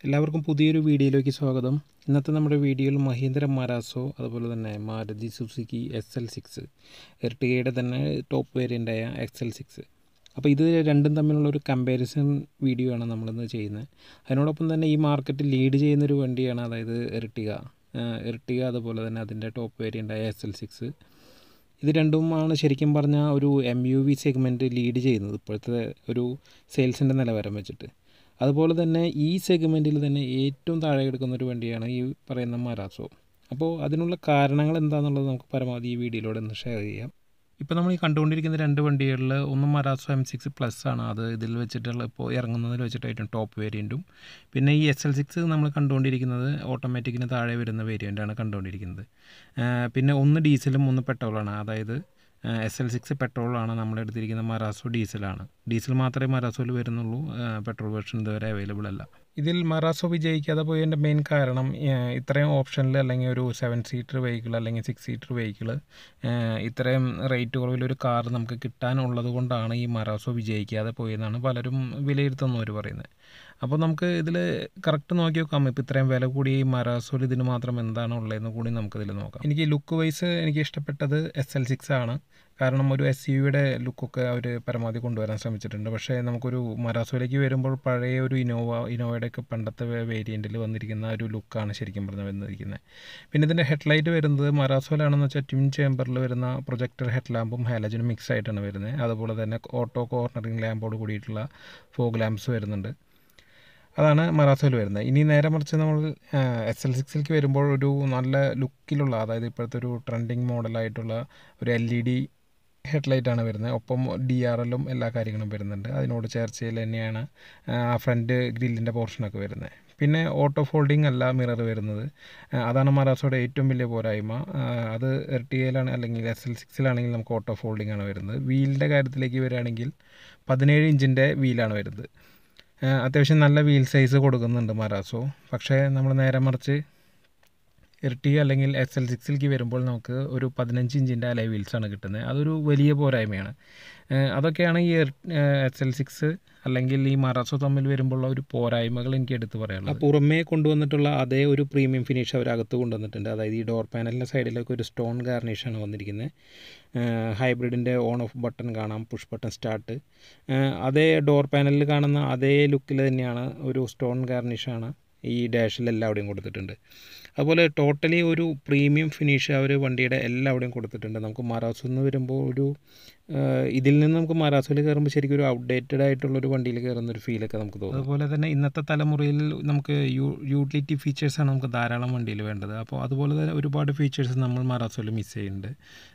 എല്ലാവർക്കും പുതിയൊരു വീഡിയോയിലേക്ക് സ്വാഗതം. ഇന്നത്തെ നമ്മുടെ വീഡിയോയിൽ മഹീന്ദ്ര മരാസോ അതുപോലെ തന്നെ മാരുതി സുസുക്കി XL6 എർട്ടിഗയുടെ തന്നെ ടോപ്പ് വേരിയൻ്റായ XL6. അപ്പോൾ ഇത് രണ്ടും തമ്മിലുള്ളൊരു കമ്പാരിസൺ വീഡിയോ ആണ് നമ്മളിന്ന് ചെയ്യുന്നത്. അതിനോടൊപ്പം തന്നെ ഈ മാർക്കറ്റിൽ ലീഡ് ചെയ്യുന്നൊരു വണ്ടിയാണ്, അതായത് എർട്ടിഗ അതുപോലെ തന്നെ അതിൻ്റെ ടോപ്പ് വേരിയൻ്റായ XL6. ഇത് രണ്ടുമാണ് ശരിക്കും പറഞ്ഞാൽ ഒരു MUV സെഗ്മെൻറ്റ് ലീഡ് ചെയ്യുന്നത് ഇപ്പോഴത്തെ ഒരു സെയിൽസിൻ്റെ നിലവാരം വെച്ചിട്ട്. അതുപോലെ തന്നെ ഈ സെഗ്മെൻറ്റിൽ തന്നെ ഏറ്റവും താഴെ കിടക്കുന്നൊരു വണ്ടിയാണ് ഈ പറയുന്ന മരാസോ. അപ്പോൾ അതിനുള്ള കാരണങ്ങൾ എന്താണെന്നുള്ളത് നമുക്ക് പരമാവധി ഈ വീഡിയോയിലൂടെ ഒന്ന് ഷെയർ ചെയ്യാം. ഇപ്പോൾ നമ്മൾ ഈ കണ്ടുകൊണ്ടിരിക്കുന്ന രണ്ട് വണ്ടികളിൽ ഒന്ന് മരാസോ M6+ ആണ്, അത് ഇതിൽ വെച്ചിട്ടുള്ള ഇപ്പോൾ ഇറങ്ങുന്നതിൽ വെച്ചിട്ട് ഏറ്റവും ടോപ്പ് വേരിയൻറ്റും. പിന്നെ ഈ XL6 നമ്മൾ കണ്ടുകൊണ്ടിരിക്കുന്നത് ഓട്ടോമാറ്റിക്കിന് താഴെ വരുന്ന വേരിയൻ്റാണ് കണ്ടുകൊണ്ടിരിക്കുന്നത്. പിന്നെ ഒന്ന് ഡീസലും ഒന്ന് പെട്രോളാണ്, അതായത് XL6 പെട്രോളാണ്, നമ്മളെടുത്തിരിക്കുന്ന മരാസോ ഡീസലാണ്. ഡീസൽ മാത്രമേ മരാസോയിൽ വരുന്നുള്ളൂ, പെട്രോൾ വേർഷൻ ഇതുവരെ അവൈലബിൾ അല്ല. ഇതിൽ മരാസോ വിജയിക്കാതെ പോയതിൻ്റെ മെയിൻ കാരണം ഇത്രയും ഓപ്ഷനിൽ അല്ലെങ്കിൽ ഒരു 7 സീറ്റർ വെഹിക്കിൾ അല്ലെങ്കിൽ 6 സീറ്റർ വെഹിക്കിൾ ഇത്രയും റേറ്റ് കുറവിലൊരു കാർ നമുക്ക് കിട്ടാനുള്ളത് കൊണ്ടാണ് ഈ മരാസോ വിജയിക്കാതെ പോയെന്നാണ് പലരും വിലയിരുത്തുന്നവർ പറയുന്നത്. അപ്പോൾ നമുക്ക് ഇതിൽ കറക്റ്റ് നോക്കി നോക്കാം. ഇപ്പോൾ ഇത്രയും വില കൂടി ഈ മരാസോയിൽ ഇതിന് മാത്രം എന്താണ് ഉള്ളതെന്ന് കൂടി നമുക്കിതിൽ നോക്കാം. എനിക്ക് ലുക്ക് വൈസ് എനിക്ക് ഇഷ്ടപ്പെട്ടത് XL6 ആണ്. കാരണം ഒരു SUVയുടെ ലുക്കൊക്കെ അവർ പരമാവധി കൊണ്ടുവരാൻ ശ്രമിച്ചിട്ടുണ്ട്. പക്ഷേ നമുക്കൊരു മരാസോയിലേക്ക് വരുമ്പോൾ പഴയ ഒരു ഇനോവയുടെയൊക്കെ പണ്ടത്തെ വേരിയൻറ്റിൽ വന്നിരിക്കുന്ന ഒരു ലുക്കാണ് ശരിക്കും പറഞ്ഞാൽ വന്നിരിക്കുന്നത്. പിന്നെ ഇതിൻ്റെ ഹെഡ്ലൈറ്റ് വരുന്നത് മരാസോയിലാണെന്ന് വെച്ചാൽ ട്വിൻ ചേമ്പറിൽ വരുന്ന പ്രൊജക്ടർ ഹെഡ് ലാമ്പും ഹാലജനും മിക്സ് ആയിട്ടാണ് വരുന്നത്. അതുപോലെ തന്നെ ഓട്ടോ കോർണറിങ് ലാമ്പോട് കൂടിയിട്ടുള്ള ഫോഗ് ലാമ്പ്സ് വരുന്നുണ്ട്. അതാണ് മരാസോയിൽ വരുന്നത്. ഇനി നേരെ മറിച്ച് നമ്മൾ XL6ലേക്ക് വരുമ്പോൾ ഒരു നല്ല ലുക്കിലുള്ള, അതായത് ഇപ്പോഴത്തെ ഒരു ട്രെൻഡിങ് മോഡലായിട്ടുള്ള ഒരു LED ഹെഡ്ലൈറ്റാണ് വരുന്നത്. ഒപ്പം DRLും എല്ലാ കാര്യങ്ങളും വരുന്നുണ്ട്. അതിനോട് ചേർച്ചയിൽ തന്നെയാണ് ഫ്രണ്ട് ഗ്രില്ലിൻ്റെ പോർഷനൊക്കെ വരുന്നത്. പിന്നെ ഓട്ടോ ഫോൾഡിങ് അല്ല മിറർ വരുന്നത്. അതാണ് മരാസോയുടെ ഏറ്റവും വലിയ പോരായ്മ. അത് എർട്ടിഗയിലാണ് അല്ലെങ്കിൽ XL6ലാണെങ്കിൽ നമുക്ക് ഓട്ടോ ഫോൾഡിങ് ആണ് വരുന്നത്. വീലിൻ്റെ കാര്യത്തിലേക്ക് വരികയാണെങ്കിൽ 17 ഇഞ്ചിൻ്റെ വീലാണ് വരുന്നത്. അത്യാവശ്യം നല്ല വീൽ സൈസ് കൊടുക്കുന്നുണ്ട് മരാസോ. പക്ഷേ നമ്മൾ നേരെ മറിച്ച് എർട്ടിഗ അല്ലെങ്കിൽ XL6ലേക്ക് വരുമ്പോൾ നമുക്ക് ഒരു 15 ഇഞ്ചിൻ്റെ അലോയ് വീൽസാണ് കിട്ടുന്നത്. അതൊരു വലിയ പോരായ്മയാണ്. അതൊക്കെയാണ് ഈ XL6 അല്ലെങ്കിൽ ഈ മരാസോ തമ്മിൽ വരുമ്പോഴുള്ള ഒരു പോരായ്മകൾ എനിക്ക് എടുത്ത് പറയാനുള്ളത്. പുറമേ കൊണ്ടുവന്നിട്ടുള്ള അതേ ഒരു പ്രീമിയം ഫിനിഷ് അവർ അകത്ത് കൊണ്ടുവന്നിട്ടുണ്ട്. അതായത് ഈ ഡോർ പാനലിൻ്റെ സൈഡിലൊക്കെ ഒരു സ്റ്റോൺ ഗാർണിഷാണ് വന്നിരിക്കുന്നത്. ഹൈബ്രിഡിൻ്റെ ഓൺ ഓഫ് ബട്ടൺ കാണാം, പുഷ് ബട്ടൺ സ്റ്റാർട്ട്. അതേ ഡോർ പാനലിൽ കാണുന്ന അതേ ലുക്കിൽ തന്നെയാണ് ഒരു സ്റ്റോൺ ഗാർണിഷാണ് ഈ ഡാഷിലെല്ലാവിടെയും കൊടുത്തിട്ടുണ്ട്. അതുപോലെ ടോട്ടലി ഒരു പ്രീമിയം ഫിനിഷ് അവർ വണ്ടിയുടെ എല്ലാവിടെയും കൊടുത്തിട്ടുണ്ട്. നമുക്ക് മരാസോ എന്ന് വരുമ്പോൾ ഒരു ഇതിൽ നിന്ന് നമുക്ക് മരാസോയിൽ കയറുമ്പോൾ ശരിക്കും ഒരു ഔട്ട്ഡേറ്റഡ് ആയിട്ടുള്ളൊരു വണ്ടിയിൽ കയറുന്നൊരു ഫീലൊക്കെ നമുക്ക് തോന്നും. അതുപോലെ തന്നെ ഇന്നത്തെ തലമുറയിൽ നമുക്ക് യൂട്ടിലിറ്റി ഫീച്ചേഴ്സാണ് നമുക്ക് ധാരാളം വണ്ടിയിൽ വേണ്ടത്. അപ്പോൾ അതുപോലെ തന്നെ ഒരുപാട് ഫീച്ചേഴ്സ് നമ്മൾ മരാസോയിൽ മിസ് ചെയ്യുന്നുണ്ട്.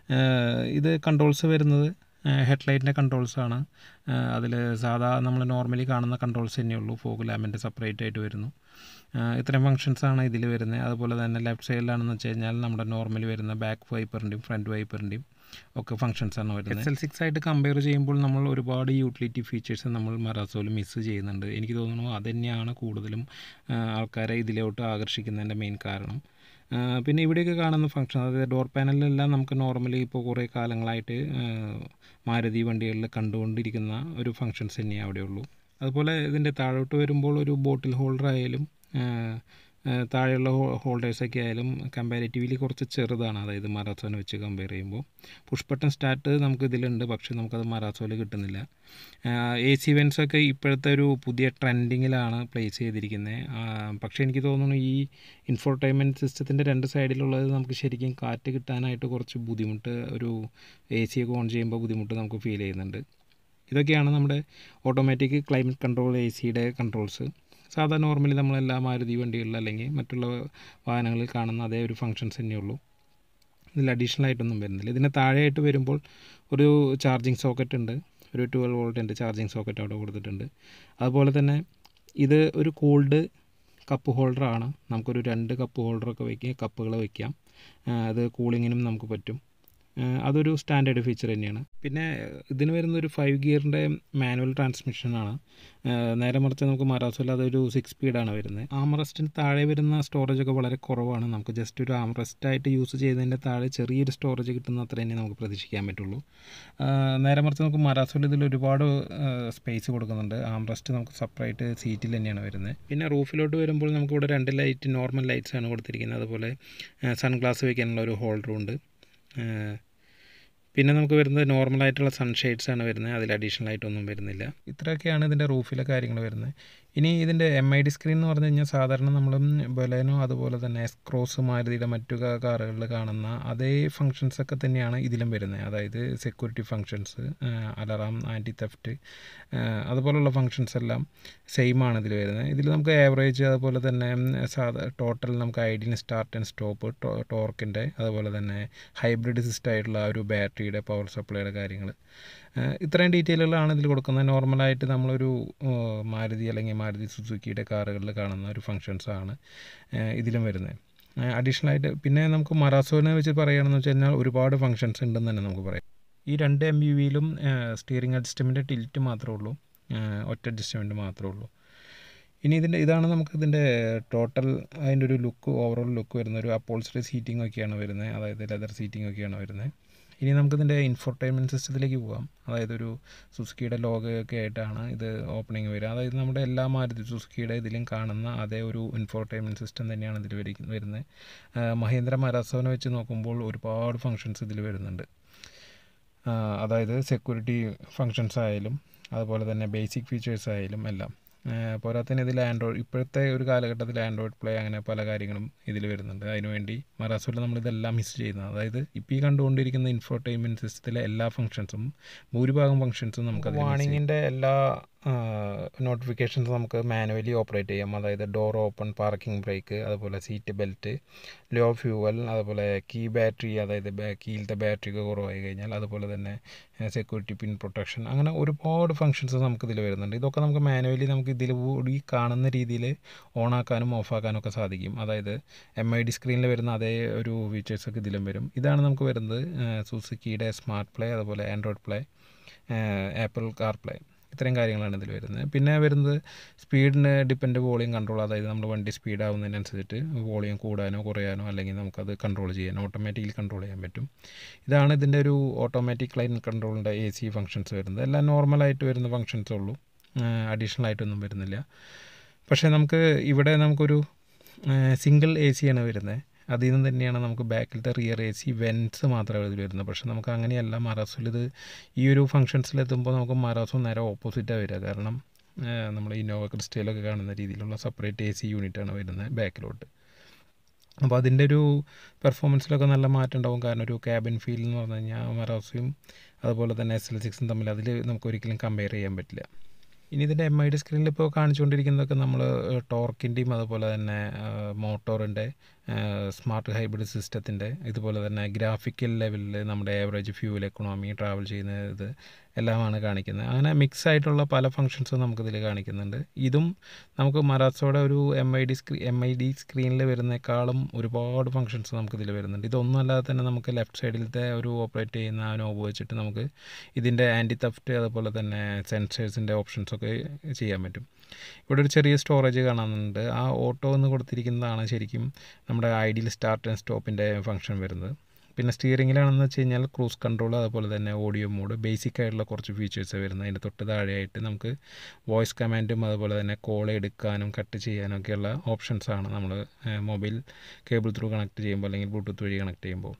ഇത് കൺട്രോൾസ് വരുന്നത് ഹെഡ്ലൈറ്റിൻ്റെ കൺട്രോൾസാണ്. അതിൽ സാധാ നമ്മൾ നോർമലി കാണുന്ന കൺട്രോൾസ് തന്നെയുള്ളൂ. ഫോഗ് ലാമ്പിൻ്റെ സെപ്പറേറ്റ് ആയിട്ട് വരുന്നു. ഇത്രയും ഫങ്ഷൻസാണ് ഇതിൽ വരുന്നത്. അതുപോലെ തന്നെ ലെഫ്റ്റ് സൈഡിലാണെന്ന് വെച്ച് കഴിഞ്ഞാൽ നമ്മുടെ നോർമലി വരുന്ന ബാക്ക് വൈപ്പറിൻ്റെയും ഫ്രണ്ട് വൈപ്പറിൻ്റെയും ഒക്കെ ഫങ്ഷൻസാണ് വരുന്നത്. XL6 ആയിട്ട് കമ്പയർ ചെയ്യുമ്പോൾ നമ്മൾ ഒരുപാട് യൂട്ടിലിറ്റി ഫീച്ചേഴ്സ് നമ്മൾ മരാസോയിൽ മിസ് ചെയ്യുന്നുണ്ട്. എനിക്ക് തോന്നുന്നു അതുതന്നെയാണ് കൂടുതലും ആൾക്കാരെ ഇതിലോട്ട് ആകർഷിക്കുന്നതിൻ്റെ മെയിൻ കാരണം. പിന്നെ ഇവിടെയൊക്കെ കാണുന്ന ഫംഗ്ഷൻ, അതായത് ഡോർ പാനലിലെല്ലാം നമുക്ക് നോർമലി ഇപ്പോൾ കുറേ കാലങ്ങളായിട്ട് മാരുതി വണ്ടികളിൽ കണ്ടുകൊണ്ടിരിക്കുന്ന ഒരു ഫങ്ഷൻസ് തന്നെയാണ് അവിടെയുള്ളൂ. അതുപോലെ ഇതിൻ്റെ താഴോട്ട് വരുമ്പോൾ ഒരു ബോട്ടിൽ ഹോൾഡർ ആയാലും താഴെയുള്ള ഹോൾഡേഴ്സൊക്കെ ആയാലും കമ്പാരിറ്റീവ്ലി കുറച്ച് ചെറുതാണ്, അതായത് മരാസോനെ വെച്ച് കമ്പയർ ചെയ്യുമ്പോൾ. പുഷ് ബട്ടൺ സ്റ്റാർട്ട് നമുക്ക് ഇതിലുണ്ട്, പക്ഷേ നമുക്കത് മരാസോയിൽ കിട്ടുന്നില്ല. AC വെൻസൊക്കെ ഇപ്പോഴത്തെ ഒരു പുതിയ ട്രെൻഡിങ്ങിലാണ് പ്ലേസ് ചെയ്തിരിക്കുന്നത്. പക്ഷേ എനിക്ക് തോന്നുന്നു ഈ ഇൻഫോർടൈൻമെൻറ്റ് സിസ്റ്റത്തിൻ്റെ രണ്ട് സൈഡിലുള്ളത് നമുക്ക് ശരിക്കും കാറ്റ് കിട്ടാനായിട്ട് കുറച്ച് ബുദ്ധിമുട്ട്, ഒരു AC ഒക്കെ ഓൺ ചെയ്യുമ്പോൾ ബുദ്ധിമുട്ട് നമുക്ക് ഫീൽ ചെയ്യുന്നുണ്ട്. ഇതൊക്കെയാണ് നമ്മുടെ ഓട്ടോമാറ്റിക് ക്ലൈമറ്റ് കൺട്രോൾ ACയുടെ കൺട്രോൾസ്. സാധാരണ നോർമലി നമ്മളെല്ലാ മാരുതി വണ്ടികളിൽ അല്ലെങ്കിൽ മറ്റുള്ള വാഹനങ്ങളിൽ കാണുന്ന അതേ ഒരു ഫങ്ഷൻസ് തന്നെയുള്ളൂ. ഇതിൽ അഡീഷണൽ ആയിട്ടൊന്നും വരുന്നില്ല. ഇതിന് താഴെയായിട്ട് വരുമ്പോൾ ഒരു ചാർജിങ് സോക്കറ്റ് ഉണ്ട്, ഒരു 12 വോൾട്ടിൻ്റെ ചാർജിങ് സോക്കറ്റ് അവിടെ കൊടുത്തിട്ടുണ്ട്. അതുപോലെ തന്നെ ഇത് ഒരു കൂൾഡ് കപ്പ് ഹോൾഡറാണ്. നമുക്കൊരു 2 കപ്പ് ഹോൾഡറൊക്കെ കപ്പുകൾ വയ്ക്കാം. അത് കൂളിങ്ങിനും നമുക്ക് പറ്റും. അതൊരു സ്റ്റാൻഡേർഡ് ഫീച്ചർ തന്നെയാണ്. പിന്നെ ഇതിന് വരുന്നൊരു 5 ഗിയറിൻ്റെ മാനുവൽ ട്രാൻസ്മിഷനാണ്. നേരെ മറിച്ച് നമുക്ക് മറാസോയിൽ അതൊരു 6 സ്പീഡാണ് വരുന്നത്. ആംറസ്റ്റിന് താഴെ വരുന്ന സ്റ്റോറേജൊക്കെ വളരെ കുറവാണ്. നമുക്ക് ജസ്റ്റ് ഒരു ആംറസ്റ്റായിട്ട് യൂസ് ചെയ്തതിൻ്റെ താഴെ ചെറിയൊരു സ്റ്റോറേജ് കിട്ടുന്ന അത്ര തന്നെ നമുക്ക് പ്രതീക്ഷിക്കാൻ പറ്റുള്ളൂ. നേരെ മറിച്ച് നമുക്ക് മറാസോയിൽ ഇതിൽ ഒരുപാട് സ്പേസ് കൊടുക്കുന്നുണ്ട്. ആംറസ്റ്റ് നമുക്ക് സെപ്പറേറ്റ് സീറ്റിൽ തന്നെയാണ് വരുന്നത്. പിന്നെ റൂഫിലോട്ട് വരുമ്പോൾ നമുക്കിവിടെ 2 ലൈറ്റ് നോർമൽ ലൈറ്റ്സാണ് കൊടുത്തിരിക്കുന്നത്. അതുപോലെ സൺഗ്ലാസ് വയ്ക്കാനുള്ള ഒരു ഹോൾഡറും ഉണ്ട്. പിന്നെ നമുക്ക് വരുന്നത് നോർമലായിട്ടുള്ള സൺഷെയ്ഡ്സാണ് വരുന്നത്. അതിൽ അഡീഷണൽ ആയിട്ടൊന്നും വരുന്നില്ല. ഇത്രയൊക്കെയാണ് ഇതിൻ്റെ റൂഫിലെ കാര്യങ്ങൾ വരുന്നത്. ഇനി ഇതിൻ്റെ MID സ്ക്രീൻ എന്ന് പറഞ്ഞു കഴിഞ്ഞാൽ സാധാരണ നമ്മൾ ബൊലേനോ അതുപോലെ തന്നെ എസ്ക്രോസ് മാരുതിയുടെ മറ്റു കാറുകളിൽ കാണുന്ന അതേ ഫങ്ഷൻസൊക്കെ തന്നെയാണ് ഇതിലും വരുന്നത്. അതായത് security functions, alarm, anti theft അതുപോലുള്ള ഫങ്ഷൻസ് എല്ലാം സെയിം ആണ് ഇതിൽ വരുന്നത്. ഇതിൽ നമുക്ക് ആവറേജ് അതുപോലെ തന്നെ ടോട്ടൽ നമുക്ക് ഐഡിയൽ സ്റ്റാർട്ട് ആൻഡ് സ്റ്റോപ്പ്, ടോർക്കിൻ്റെ അതുപോലെ തന്നെ ഹൈബ്രിഡ് സിസ്റ്റം ആയിട്ടുള്ള ഒരു ബാറ്ററിയുടെ പവർ സപ്ലൈയുടെ കാര്യങ്ങൾ, ഇത്രയും ഡീറ്റെയിലുകളാണ് ഇതിൽ കൊടുക്കുന്നത്. നോർമലായിട്ട് നമ്മളൊരു മാരുതി അല്ലെങ്കിൽ മാരുതി സുസുക്കിയുടെ കാറുകളിൽ കാണുന്ന ഒരു ഫങ്ഷൻസാണ് ഇതിലും വരുന്നത്. അഡീഷണൽ ആയിട്ട് പിന്നെ നമുക്ക് മറാസോനെ വെച്ച് പറയുകയാണെന്ന് വെച്ച് കഴിഞ്ഞാൽ ഒരുപാട് ഫങ്ഷൻസ് ഉണ്ടെന്ന് തന്നെ നമുക്ക് പറയാം. ഈ 2 MPVയിലും സ്റ്റിയറിംഗ് അഡ്ജസ്റ്റ്മെൻറ്റ് ടിൽറ്റ് മാത്രമേ ഉള്ളൂ, ഒറ്റ അഡ്ജസ്റ്റ്മെൻറ്റ് മാത്രമേ ഉള്ളൂ. ഇനി ഇതാണ് നമുക്ക് ഇതിൻ്റെ ടോട്ടൽ അതിൻ്റെ ഒരു ലുക്ക്, ഓവറോൾ ലുക്ക് വരുന്ന ഒരു അപ്പോൾസറി സീറ്റിംഗ് ഒക്കെയാണ് വരുന്നത്, അതായത് ലെതർ സീറ്റിംഗ് ഒക്കെയാണ് വരുന്നത്. ഇനി നമുക്കിതിൻ്റെ ഇൻഫോർടൈൻമെൻറ്റ് സിസ്റ്റത്തിലേക്ക് പോകാം. അതായത് ഒരു സുസുക്കിയുടെ ലോഗോയൊക്കെ ആയിട്ടാണ് ഇത് ഓപ്പണിങ് വരിക. അതായത് നമ്മുടെ എല്ലാ മാരുതി സുസുക്കിയുടെ ഇതിലും കാണുന്ന അതേ ഒരു ഇൻഫോർടൈൻമെൻറ്റ് സിസ്റ്റം തന്നെയാണ് ഇതിൽ വരുന്നത്. മഹീന്ദ്ര മരാസോനെ വെച്ച് നോക്കുമ്പോൾ ഒരുപാട് ഫങ്ഷൻസ് ഇതിൽ വരുന്നുണ്ട്. അതായത് സെക്യൂരിറ്റി ഫങ്ഷൻസ് ആയാലും അതുപോലെ തന്നെ ബേസിക് ഫീച്ചേഴ്സ് ആയാലും എല്ലാം. പോരാത്തതിന് ഇതിൽ ഇപ്പോഴത്തെ ഒരു കാലഘട്ടത്തിൽ ആൻഡ്രോയിഡ് പ്ലേ അങ്ങനെ പല കാര്യങ്ങളും ഇതിൽ വരുന്നുണ്ട്. അതിനുവേണ്ടി മറാസോയിൽ നമ്മളിതെല്ലാം മിസ് ചെയ്യുന്നത്. അതായത് ഇപ്പോൾ ഈ കണ്ടുകൊണ്ടിരിക്കുന്ന ഇൻഫോർടൈൻമെൻറ്റ് സിസ്റ്റത്തിലെ എല്ലാ ഫങ്ഷൻസും ഭൂരിഭാഗം ഫങ്ഷൻസും നമുക്ക് വാണിങ്ങിൻ്റെ എല്ലാ നോട്ടിഫിക്കേഷൻസ് നമുക്ക് മാനുവലി ഓപ്പറേറ്റ് ചെയ്യാം. അതായത് ഡോർ ഓപ്പൺ, പാർക്കിംഗ് ബ്രേക്ക്, അതുപോലെ സീറ്റ് ബെൽറ്റ്, ലോ ഫ്യൂവൽ, അതുപോലെ കീ ബാറ്ററി, അതായത് കീയിലത്തെ ബാറ്ററിയൊക്കെ കുറവായി കഴിഞ്ഞാൽ, അതുപോലെ തന്നെ സെക്യൂരിറ്റി പിൻ പ്രൊട്ടക്ഷൻ, അങ്ങനെ ഒരുപാട് ഫങ്ഷൻസ് നമുക്കിതിൽ വരുന്നുണ്ട്. ഇതൊക്കെ നമുക്ക് മാനുവലി നമുക്ക് ഇതിൽ കൂടി കാണുന്ന രീതിയിൽ ഓണാക്കാനും ഓഫാക്കാനും ഒക്കെ സാധിക്കും. അതായത് MID സ്ക്രീനിൽ വരുന്ന അതേ ഒരു ഫീച്ചേഴ്സൊക്കെ ഇതിലും വരും. ഇതാണ് നമുക്ക് വരുന്നത് സുസുക്കിയുടെ സ്മാർട്ട് പ്ലേ, അതുപോലെ Android play, Apple car play, ഇത്രയും കാര്യങ്ങളാണ് ഇതിൽ വരുന്നത്. പിന്നെ വരുന്നത് സ്പീഡിന് ഡിപ്പെൻഡ് വോളിയം കൺട്രോൾ, അതായത് നമ്മൾ വണ്ടി സ്പീഡ് ആവുന്നതിനനുസരിച്ചിട്ട് വോളിയം കൂടാനോ കുറയാനോ അല്ലെങ്കിൽ നമുക്കത് കൺട്രോൾ ചെയ്യാൻ ഓട്ടോമാറ്റിക്കലി കൺട്രോൾ ചെയ്യാൻ പറ്റും. ഇതാണ് ഇതിൻ്റെ ഒരു ഓട്ടോമാറ്റിക് ലൈൻ കൺട്രോളിൻ്റെ AC ഫങ്ഷൻസ് വരുന്നത്. എല്ലാം നോർമലായിട്ട് വരുന്ന ഫങ്ഷൻസേ ഉള്ളൂ, അഡീഷണൽ ആയിട്ടൊന്നും വരുന്നില്ല. പക്ഷേ ഇവിടെ നമുക്കൊരു സിംഗിൾ AC ആണ് വരുന്നത്. അതിൽ നിന്ന് തന്നെയാണ് നമുക്ക് ബാക്കിലത്തെ റിയർ AC വെൻറ്റ്സ് മാത്രമേ ഇതിൽ വരുന്നത്. പക്ഷേ നമുക്ക് അങ്ങനെയല്ല. മറാസോയിൽ ഇത് ഈ ഒരു ഫങ്ഷൻസിലെത്തുമ്പോൾ നമുക്ക് മറാസോ നേരെ ഓപ്പോസിറ്റാണ് വരിക. കാരണം നമ്മൾ ഇന്നോവ ക്രിസ്റ്റയിലൊക്കെ കാണുന്ന രീതിയിലുള്ള സെപ്പറേറ്റ് AC യൂണിറ്റാണ് വരുന്നത് ബാക്കിലോട്ട്. അപ്പോൾ അതിൻ്റെ ഒരു പെർഫോമൻസിലൊക്കെ നല്ല മാറ്റം ഉണ്ടാവും. കാരണം ഒരു ക്യാബിൻ ഫീൽ എന്ന് പറഞ്ഞു കഴിഞ്ഞാൽ മറാസോയും അതുപോലെ തന്നെ XL6 തമ്മിൽ അതിൽ നമുക്ക് ഒരിക്കലും കമ്പയർ ചെയ്യാൻ പറ്റില്ല. ഇനി ഇതിൻ്റെ MID സ്ക്രീനിൽ ഇപ്പോൾ കാണിച്ചുകൊണ്ടിരിക്കുന്നതൊക്കെ നമ്മൾ ടോർക്കിൻ്റെയും അതുപോലെ തന്നെ മോട്ടോറിൻ്റെ സ്മാർട്ട് ഹൈബ്രിഡ് സിസ്റ്റത്തിൻ്റെ, ഇതുപോലെ തന്നെ ഗ്രാഫിക്കൽ ലെവലിൽ നമ്മുടെ ആവറേജ് ഫ്യൂവൽ എക്കണോമി, ട്രാവൽ ചെയ്യുന്ന ഇത് എല്ലാമാണ് കാണിക്കുന്നത്. അങ്ങനെ മിക്സ് ആയിട്ടുള്ള പല ഫങ്ഷൻസും നമുക്കിതിൽ കാണിക്കുന്നുണ്ട്. ഇതും നമുക്ക് മറാസോയുടെ ഒരു MID സ്ക്രീനിൽ വരുന്നേക്കാളും ഒരുപാട് ഫങ്ഷൻസ് നമുക്കിതിൽ വരുന്നുണ്ട്. ഇതൊന്നും അല്ലാതെ തന്നെ നമുക്ക് ലെഫ്റ്റ് സൈഡിലത്തെ ഒരു ഓപ്പറേറ്റ് ചെയ്യുന്ന ആ നോബ് വെച്ചിട്ട് നമുക്ക് ഇതിൻ്റെ ആൻറ്റി തെഫ്റ്റ് അതുപോലെ തന്നെ സെൻസേഴ്സിൻ്റെ ഓപ്ഷൻസൊക്കെ ചെയ്യാൻ പറ്റും. ഇവിടെ ഒരു ചെറിയ സ്റ്റോറേജ് കാണുന്നുണ്ട്. ആ ഓട്ടോ എന്ന് കൊടുത്തിരിക്കുന്നതാണ് ശരിക്കും നമ്മുടെ ഐഡിയൽ സ്റ്റാർട്ട് ആൻഡ് സ്റ്റോപ്പിൻ്റെ ഫങ്ഷൻ വരുന്നത്. പിന്നെ സ്റ്റിയറിങ്ങിലാണെന്ന് വെച്ച് കഴിഞ്ഞാൽ ക്രൂസ് കൺട്രോൾ, അതുപോലെ തന്നെ ഓഡിയോ മോഡ്, ബേസിക് ആയിട്ടുള്ള കുറച്ച് ഫീച്ചേഴ്സ് വരുന്നത്. അതിൻ്റെ തൊട്ട് താഴെയായിട്ട് നമുക്ക് വോയിസ് കമാൻഡും അതുപോലെ തന്നെ കോൾ എടുക്കാനും കട്ട് ചെയ്യാനും ഒക്കെയുള്ള ഓപ്ഷൻസാണ് നമ്മൾ മൊബൈൽ കേബിൾ ത്രൂ കണക്ട് ചെയ്യുമ്പോൾ അല്ലെങ്കിൽ ബ്ലൂടൂത്ത് വഴി കണക്ട് ചെയ്യുമ്പോൾ.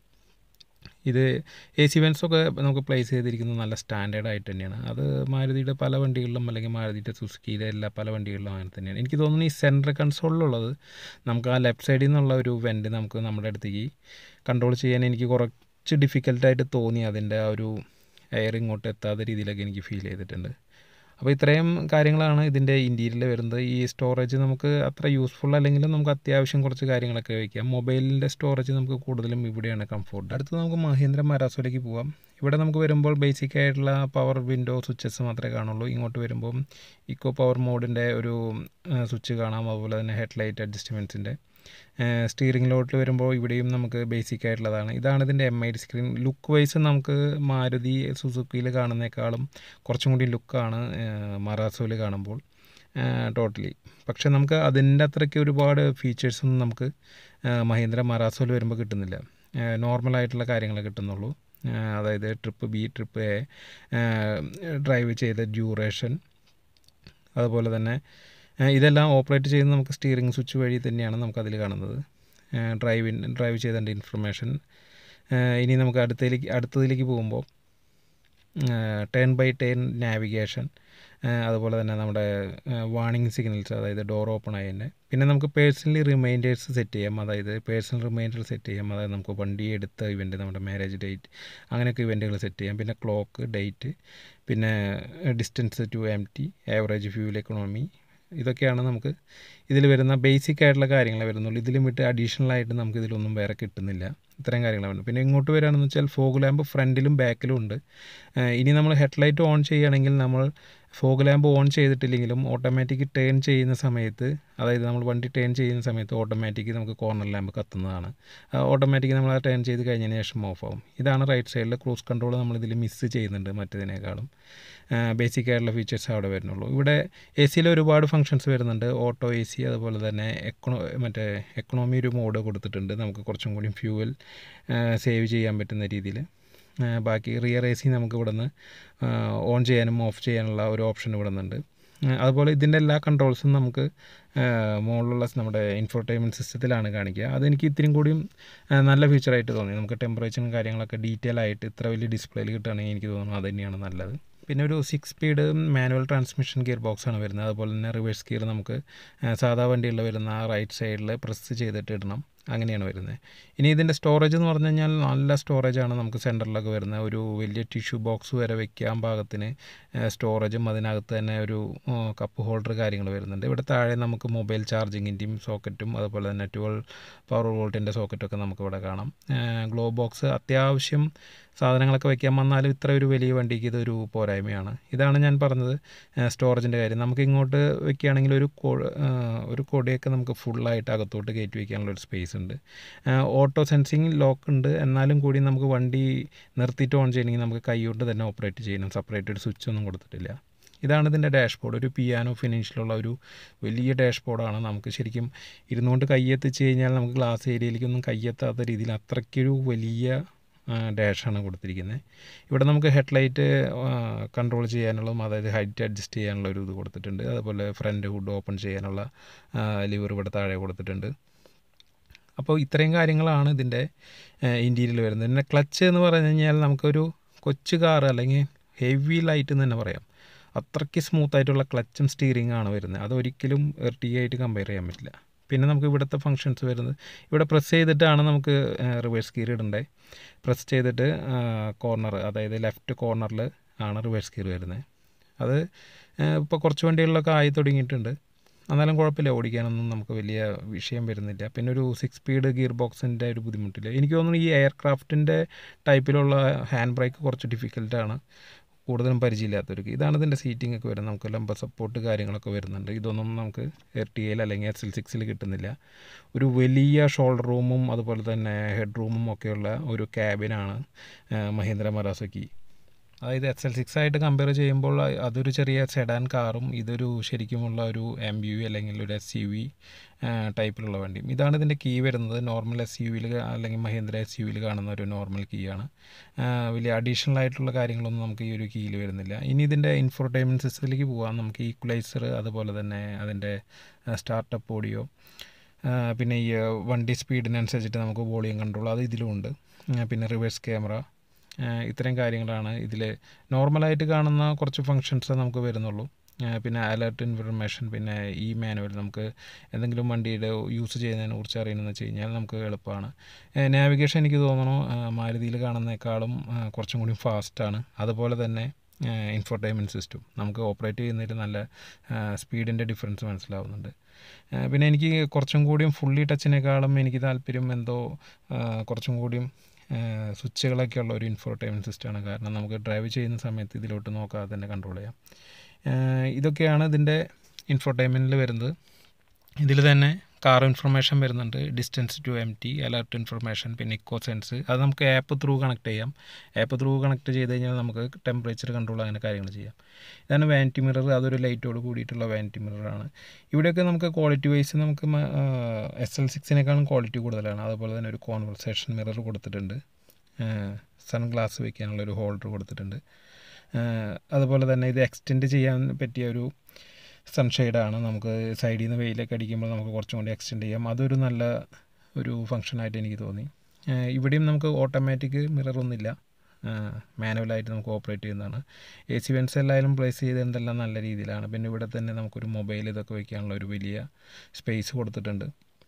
ഇത് AC വെൻസൊക്കെ നമുക്ക് പ്ലേസ് ചെയ്തിരിക്കുന്നത് നല്ല സ്റ്റാൻഡേർഡ് ആയിട്ട് തന്നെയാണ്. അത് മാരുതിയുടെ പല വണ്ടികളിലും അല്ലെങ്കിൽ മാരുതിയുടെ സുസുക്കിയുടെ പല വണ്ടികളിലും അങ്ങനെ തന്നെയാണ്. എനിക്ക് തോന്നുന്നു ഈ സെൻട്രൽ കൺസോളിലുള്ളത് നമുക്ക് ആ ലെഫ്റ്റ് സൈഡിൽ നിന്നുള്ള ഒരു വെൻറ്റ് നമുക്ക് നമ്മുടെ അടുത്തേക്ക് കൺട്രോൾ ചെയ്യാൻ എനിക്ക് കുറച്ച് ഡിഫിക്കൽട്ടായിട്ട് തോന്നി. അതിൻ്റെ ആ ഒരു എയർ ഇങ്ങോട്ട് എത്താത്ത രീതിയിലൊക്കെ എനിക്ക് ഫീൽ ചെയ്തിട്ടുണ്ട്. അപ്പോൾ ഇത്രയും കാര്യങ്ങളാണ് ഇതിൻ്റെ ഇൻറ്റീരിയറിൽ വരുന്നത്. ഈ സ്റ്റോറേജ് നമുക്ക് അത്ര യൂസ്ഫുൾ അല്ലെങ്കിലും നമുക്ക് അത്യാവശ്യം കുറച്ച് കാര്യങ്ങളൊക്കെ വയ്ക്കാം. മൊബൈലിൻ്റെ സ്റ്റോറേജ് നമുക്ക് കൂടുതലും ഇവിടെയാണ് കംഫോർട്ട്. അടുത്ത് നമുക്ക് മഹീന്ദ്ര മരാസോയിലേക്ക് പോകാം. ഇവിടെ നമുക്ക് വരുമ്പോൾ ബേസിക് ആയിട്ടുള്ള പവർ വിൻഡോ സ്വിച്ചസ് മാത്രമേ കാണുള്ളൂ. ഇങ്ങോട്ട് വരുമ്പം ഇക്കോ പവർ മോഡിൻ്റെ ഒരു സ്വിച്ച് കാണാം, അതുപോലെ തന്നെ ഹെഡ് ലൈറ്റ് അഡ്ജസ്റ്റ്മെൻറ്റ്സിൻ്റെ സ്റ്റിയറിംഗിലോട്ട് വരുമ്പോൾ ഇവിടെയും നമുക്ക് ബേസിക് ആയിട്ടുള്ളതാണ്. ഇതാണ് ഇതിൻ്റെ MID സ്ക്രീൻ. ലുക്ക് വൈസ് നമുക്ക് മാരുതി സുസുക്കിയിൽ കാണുന്നേക്കാളും കുറച്ചും കൂടി ലുക്കാണ് മറാസോയിൽ കാണുമ്പോൾ ടോട്ടലി. പക്ഷെ നമുക്ക് അതിൻ്റെ അത്രയ്ക്ക് ഒരുപാട് ഫീച്ചേഴ്സൊന്നും നമുക്ക് മഹീന്ദ്ര മറാസോയിൽ വരുമ്പോൾ കിട്ടുന്നില്ല. നോർമലായിട്ടുള്ള കാര്യങ്ങളെ കിട്ടുന്നുള്ളൂ. അതായത് trip B, trip A, drive ചെയ്ത ഡ്യൂറേഷൻ, അതുപോലെ തന്നെ ഇതെല്ലാം ഓപ്പറേറ്റ് ചെയ്യുന്നത് നമുക്ക് സ്റ്റിയറിംഗ് സ്വിച്ച് വഴി തന്നെയാണ് നമുക്കതിൽ കാണുന്നത്. ഡ്രൈവ് ചെയ്തതിൻ്റെ ഇൻഫർമേഷൻ. ഇനി നമുക്ക് അടുത്തതിലേക്ക് പോകുമ്പോൾ ടേൺ ബൈ ടേൺ നാവിഗേഷൻ, അതുപോലെ തന്നെ നമ്മുടെ വാർണിംഗ് സിഗ്നൽസ്, അതായത് ഡോർ ഓപ്പൺ ആയതിൻ്റെ. പിന്നെ നമുക്ക് പേഴ്സണലി റിമൈൻഡേഴ്സ് സെറ്റ് ചെയ്യാം. അതായത് പേഴ്സണൽ റിമൈൻഡർ സെറ്റ് ചെയ്യാം. അതായത് നമുക്ക് വണ്ടി എടുത്ത ഇവൻറ്റ്, നമ്മുടെ മാരേജ് ഡേറ്റ്, അങ്ങനെയൊക്കെ ഇവൻറ്റുകൾ സെറ്റ് ചെയ്യാം. പിന്നെ ക്ലോക്ക്, ഡേറ്റ്, പിന്നെ distance to empty, average fuel economy, ഇതൊക്കെയാണ് നമുക്ക് ഇതിൽ വരുന്ന ബേസിക് ആയിട്ടുള്ള കാര്യങ്ങളെ വരുന്നുള്ളൂ. ഇതിലും വിട്ട് അഡീഷണലായിട്ട് നമുക്ക് ഇതിലൊന്നും വേറെ കിട്ടുന്നില്ല. ഇത്രയും കാര്യങ്ങളാണ്. പിന്നെ ഇങ്ങോട്ട് വരികയാണെന്ന് വെച്ചാൽ ഫോഗ് ലാമ്പ് ഫ്രണ്ടിലും ബാക്കിലും ഉണ്ട്. ഇനി നമ്മൾ ഹെഡ്ലൈറ്റ് ഓൺ ചെയ്യുകയാണെങ്കിൽ നമ്മൾ ഫോഗ് ലാമ്പ് ഓൺ ചെയ്തിട്ടില്ലെങ്കിലും ഓട്ടോമാറ്റിക് ടേൺ ചെയ്യുന്ന സമയത്ത്, അതായത് നമ്മൾ വണ്ടി ടേൺ ചെയ്യുന്ന സമയത്ത് ഓട്ടോമാറ്റിക് നമുക്ക് കോർണർ ലാമ്പ് കത്തുന്നതാണ്. ഓട്ടോമാറ്റിക് നമ്മൾ ടേൺ ചെയ്ത് കഴിഞ്ഞതിന് ശേഷം ഓഫ് ആവും. ഇതാണ് റൈറ്റ് സൈഡിൽ. ക്രൂസ് കൺട്രോൾ നമ്മളിതിൽ മിസ് ചെയ്യുന്നുണ്ട് മറ്റേതിനേക്കാളും. ബേസിക് ആയിട്ടുള്ള ഫീച്ചേഴ്സ് അവിടെ വരുന്നുള്ളൂ. ഇവിടെ AC ഒരുപാട് ഫങ്ഷൻസ് വരുന്നുണ്ട്. ഓട്ടോ AC, അതുപോലെ തന്നെ എക്കണോമി ഒരു മോഡ് കൊടുത്തിട്ടുണ്ട്. നമുക്ക് കുറച്ചും കൂടി ഫ്യൂവൽ സേവ് ചെയ്യാൻ പറ്റുന്ന രീതിയിൽ. ബാക്കി റിയർ AC നമുക്ക് ഇവിടെ നിന്ന് ഓൺ ചെയ്യാനും ഓഫ് ചെയ്യാനുള്ള ഒരു ഓപ്ഷൻ ഇവിടെ നിന്നുണ്ട്. അതുപോലെ ഇതിൻ്റെ എല്ലാ കൺട്രോൾസും നമുക്ക് മുകളിലുള്ള നമ്മുടെ ഇൻഫോർടൈൻമെൻറ്റ് സിസ്റ്റത്തിലാണ് കാണിക്കുക. അതെനിക്ക് ഇത്തിരിയും കൂടിയും നല്ല ഫീച്ചറായിട്ട് തോന്നി. നമുക്ക് ടെമ്പറേച്ചറും കാര്യങ്ങളൊക്കെ ഡീറ്റെയിൽ ആയിട്ട് ഇത്ര വലിയ ഡിസ്പ്ലേയിൽ കിട്ടുകയാണെങ്കിൽ എനിക്ക് തോന്നുന്നു അത് തന്നെയാണ് നല്ലത്. പിന്നെ ഒരു 6 സ്പീഡ് മാനുവൽ ട്രാൻസ്മിഷൻ ഗിയർ ബോക്സാണ് വരുന്നത്. അതുപോലെ തന്നെ റിവേഴ്സ് ഗിയർ നമുക്ക് സാധാ വണ്ടികളിൽ വരുന്ന റൈറ്റ് സൈഡിൽ പ്രസ് ചെയ്തിട്ട് ഇടണം, അങ്ങനെയാണ് വരുന്നത്. ഇനി ഇതിൻ്റെ സ്റ്റോറേജ് എന്ന് പറഞ്ഞു കഴിഞ്ഞാൽ നല്ല സ്റ്റോറേജാണ് നമുക്ക് സെൻറ്ററിലൊക്കെ വരുന്നത്. ഒരു വലിയ ടിഷ്യൂ ബോക്സ് വരെ വെക്കാൻ പാകത്തിന് സ്റ്റോറേജും, അതിനകത്ത് തന്നെ ഒരു കപ്പ് ഹോൾഡർ കാര്യങ്ങൾ വരുന്നുണ്ട്. ഇവിടെ താഴെ നമുക്ക് മൊബൈൽ ചാർജിങ്ങിൻ്റെയും സോക്കറ്റും, അതുപോലെ തന്നെ 12 പവർ വോൾട്ടിൻ്റെ സോക്കറ്റൊക്കെ നമുക്കിവിടെ കാണാം. ഗ്ലോ ബോക്സ് അത്യാവശ്യം സാധനങ്ങളൊക്കെ വയ്ക്കാൻ വന്നാലും ഇത്ര ഒരു വലിയ വണ്ടിക്ക് ഇതൊരു പോരായ്മയാണ്. ഇതാണ് ഞാൻ പറഞ്ഞത് സ്റ്റോറേജിൻ്റെ കാര്യം. നമുക്ക് ഇങ്ങോട്ട് വെക്കുകയാണെങ്കിൽ ഒരു കൊടിയൊക്കെ നമുക്ക് ഫുള്ളായിട്ട് അകത്തോട്ട് കയറ്റി വയ്ക്കാനുള്ളൊരു സ്പേസ് ഉണ്ട്. ഓട്ടോ സെൻസിങ് ലോക്ക് ഉണ്ട്. എന്നാലും കൂടി നമുക്ക് വണ്ടി നിർത്തിയിട്ട് ഓൺ ചെയ്യണമെങ്കിൽ നമുക്ക് കൈകൊണ്ട് തന്നെ ഓപ്പറേറ്റ് ചെയ്യണം. സെപ്പറേറ്റ് ഒരു സ്വിച്ച് ഒന്നും കൊടുത്തിട്ടില്ല. ഇതാണ് ഇതിൻ്റെ ഡാഷ്ബോർഡ്. ഒരു പിയാനോ ഫിനിഷിലുള്ള ഒരു വലിയ ഡാഷ്ബോർഡാണ്. നമുക്ക് ശരിക്കും ഇരുന്നുകൊണ്ട് കയ്യെത്തിച്ച് കഴിഞ്ഞാൽ നമുക്ക് ഗ്ലാസ് ഏരിയയിലേക്കൊന്നും കയ്യെത്താത്ത രീതിയിൽ അത്രയ്ക്കൊരു വലിയ ഡാഷാണ് കൊടുത്തിരിക്കുന്നത്. ഇവിടെ നമുക്ക് ഹെഡ്ലൈറ്റ് കൺട്രോൾ ചെയ്യാനുള്ളതും, അതായത് ഹൈറ്റ് അഡ്ജസ്റ്റ് ചെയ്യാനുള്ള ഒരു ഇത് കൊടുത്തിട്ടുണ്ട്. അതുപോലെ ഫ്രണ്ട് ഹുഡ് ഓപ്പൺ ചെയ്യാനുള്ള ലിവർ ഇവിടെ താഴെ കൊടുത്തിട്ടുണ്ട്. അപ്പോൾ ഇത്രയും കാര്യങ്ങളാണ് ഇതിൻ്റെ ഇൻറ്റീരിയൽ വരുന്നത്. പിന്നെ ക്ലച്ച് എന്ന് പറഞ്ഞു കഴിഞ്ഞാൽ നമുക്കൊരു കൊച്ചു കാർ അല്ലെങ്കിൽ ഹെവി ലൈറ്റ് എന്ന് തന്നെ പറയാം. അത്രയ്ക്ക് സ്മൂത്തായിട്ടുള്ള ക്ലച്ചും സ്റ്റിയറിംഗ് ആണ് വരുന്നത്. അതൊരിക്കലും എർട്ടിഗ ആയിട്ട് കമ്പയർ ചെയ്യാൻ പറ്റില്ല. പിന്നെ നമുക്ക് ഇവിടുത്തെ ഫങ്ഷൻസ് വരുന്നത്, ഇവിടെ പ്രസ് ചെയ്തിട്ടാണ് നമുക്ക് റിവേഴ്സ് ഗിയർ ഇടേണ്ടത്. പ്രസ് ചെയ്തിട്ട് കോർണർ, അതായത് ലെഫ്റ്റ് കോർണറിൽ ആണ് റിവേഴ്സ് ഗിയർ വരുന്നത്. അത് ഇപ്പോൾ കുറച്ച് വണ്ടികളിലൊക്കെ ആയി തുടങ്ങിയിട്ടുണ്ട്. എന്നാലും കുഴപ്പമില്ല, ഓടിക്കാനൊന്നും നമുക്ക് വലിയ വിഷയം വരുന്നില്ല. പിന്നെ ഒരു 6 സ്പീഡ് ഗിയർ ബോക്സിൻ്റെ ഒരു ബുദ്ധിമുട്ടില്ല. എനിക്ക് തോന്നുന്നു ഈ എയർക്രാഫ്റ്റിൻ്റെ ടൈപ്പിലുള്ള ഹാൻഡ് ബ്രേക്ക് കുറച്ച് ഡിഫിക്കൽട്ടാണ് കൂടുതലും പരിചയമില്ലാത്തവർക്ക്. ഇതാണ് ഇതിൻ്റെ സീറ്റിംഗ് ഒക്കെ വരുന്നത്. നമുക്ക് ലംബ സപ്പോർട്ട് കാര്യങ്ങളൊക്കെ വരുന്നുണ്ട്. ഇതൊന്നും നമുക്ക് എർട്ടിഗയിൽ അല്ലെങ്കിൽ XL6 കിട്ടുന്നില്ല. ഒരു വലിയ ഷോൾഡർ റൂമും അതുപോലെ തന്നെ ഹെഡ് റൂമും ഒക്കെയുള്ള ഒരു ക്യാബിനാണ് മഹീന്ദ്ര മറാസോയ്ക്ക്. അതായത് XL6 ആയിട്ട് കമ്പയർ ചെയ്യുമ്പോൾ അതൊരു ചെറിയ സെഡാൻ കാറും ഇതൊരു ശരിക്കുമുള്ള ഒരു MPV അല്ലെങ്കിൽ ഒരു SUV ടൈപ്പിലുള്ള വണ്ടിയും. ഇതാണ് ഇതിൻ്റെ കീ വരുന്നത്. നോർമൽ SUVയിൽ അല്ലെങ്കിൽ മഹീന്ദ്ര SUVയിൽ കാണുന്ന ഒരു നോർമൽ കീ ആണ്. വലിയ അഡീഷണൽ ആയിട്ടുള്ള കാര്യങ്ങളൊന്നും നമുക്ക് ഈ ഒരു കീയിൽ വരുന്നില്ല. ഇനി ഇതിൻ്റെ ഇൻഫോർടൈൻമെൻറ്റ് സിസ്റ്റത്തിലേക്ക് പോകാം. നമുക്ക് ഈക്വലൈസർ, അതുപോലെ തന്നെ അതിൻ്റെ സ്റ്റാർട്ടപ്പ് ഓഡിയോ, പിന്നെ ഈ വണ്ടി സ്പീഡിനനുസരിച്ചിട്ട് നമുക്ക് വോളിയം കൺട്രോൾ അത് ഇതിലുമുണ്ട്. പിന്നെ റിവേഴ്സ് ക്യാമറ, ഇത്രയും കാര്യങ്ങളാണ് ഇതിൽ നോർമലായിട്ട് കാണുന്ന കുറച്ച് ഫങ്ഷൻസ് നമുക്ക് വരുന്നുള്ളൂ. പിന്നെ അലേർട്ട് ഇൻഫർമേഷൻ, പിന്നെ ഈ മാനുവൽ നമുക്ക് എന്തെങ്കിലും വണ്ടിയുടെ യൂസ് ചെയ്യുന്നതിനെ കുറിച്ച് അറിയണമെന്ന് വെച്ച് കഴിഞ്ഞാൽ നമുക്ക് എളുപ്പമാണ്. നാവിഗേഷൻ എനിക്ക് തോന്നുന്നു മാരുതിയിൽ കാണുന്നതിനേക്കാളും കുറച്ചും കൂടി ഫാസ്റ്റാണ്. അതുപോലെ തന്നെ ഇൻഫോർടൈൻമെൻറ്റ് സിസ്റ്റം നമുക്ക് ഓപ്പറേറ്റ് ചെയ്യുന്നതിൽ നല്ല സ്പീഡിൻ്റെ ഡിഫറൻസ് മനസ്സിലാവുന്നുണ്ട്. പിന്നെ എനിക്ക് കുറച്ചും കൂടിയും ഫുള്ളി ടച്ചിനേക്കാളും എനിക്ക് താല്പര്യം എന്തോ കുറച്ചും കൂടിയും സ്വിച്ചുകളൊക്കെ ഉള്ള ഒരു ഇൻഫോർടൈൻമെൻറ്റ് സിസ്റ്റമാണ്. കാരണം നമുക്ക് ഡ്രൈവ് ചെയ്യുന്ന സമയത്ത് ഇതിലോട്ട് നോക്കാതെ തന്നെ കൺട്രോൾ ചെയ്യാം. ഇതൊക്കെയാണ് ഇതിൻ്റെ ഇൻഫോർടൈൻമെൻറ്റിൽ വരുന്നത്. ഇതിൽ തന്നെ കാർ ഇൻഫർമേഷൻ വരുന്നുണ്ട്, distance to empty, alert information, പിന്നെ ഇക്കോ സെൻസ്. അത് നമുക്ക് ആപ്പ് ത്രൂ കണക്ട് ചെയ്യാം. ആപ്പ് ത്രൂ കണക്ട് ചെയ്ത് കഴിഞ്ഞാൽ നമുക്ക് ടെമ്പറേച്ചർ കൺട്രോൾ അങ്ങനെ കാര്യങ്ങൾ ചെയ്യാം. ഇതാണ് വാനിറ്റി മിറർ. അതൊരു ലൈറ്റോട് കൂടിയിട്ടുള്ള വാനിറ്റി മിററാണ്. ഇവിടെയൊക്കെ നമുക്ക് ക്വാളിറ്റി വൈസ് നമുക്ക് SL6 ക്വാളിറ്റി കൂടുതലാണ്. അതുപോലെ തന്നെ ഒരു കോൺവെർസേഷൻ മിറർ കൊടുത്തിട്ടുണ്ട്, സൺ ഗ്ലാസ് വയ്ക്കാനുള്ളൊരു ഹോൾഡർ കൊടുത്തിട്ടുണ്ട്. അതുപോലെ തന്നെ ഇത് എക്സ്റ്റെൻഡ് ചെയ്യാൻ പറ്റിയ ഒരു സൺഷെയ്ഡാണ്. നമുക്ക് സൈഡിൽ നിന്ന് വെയിലൊക്കെ അടിക്കുമ്പോൾ നമുക്ക് കുറച്ചും കൂടി എക്സ്റ്റെൻഡ് ചെയ്യാം. അതൊരു നല്ല ഒരു ഫംഗ്ഷനായിട്ട് എനിക്ക് തോന്നി. ഇവിടെയും നമുക്ക് ഓട്ടോമാറ്റിക് മിററൊന്നുമില്ല, മാനുവലായിട്ട് നമുക്ക് ഓപ്പറേറ്റ് ചെയ്യുന്നതാണ്. AC വെൻസ് എല്ലായാലും പ്ലേസ് ചെയ്തതെല്ലാം നല്ല രീതിയിലാണ്. പിന്നെ ഇവിടെ തന്നെ നമുക്കൊരു മൊബൈൽ ഇതൊക്കെ വയ്ക്കാനുള്ള ഒരു വലിയ സ്പേസ് കൊടുത്തിട്ടുണ്ട്.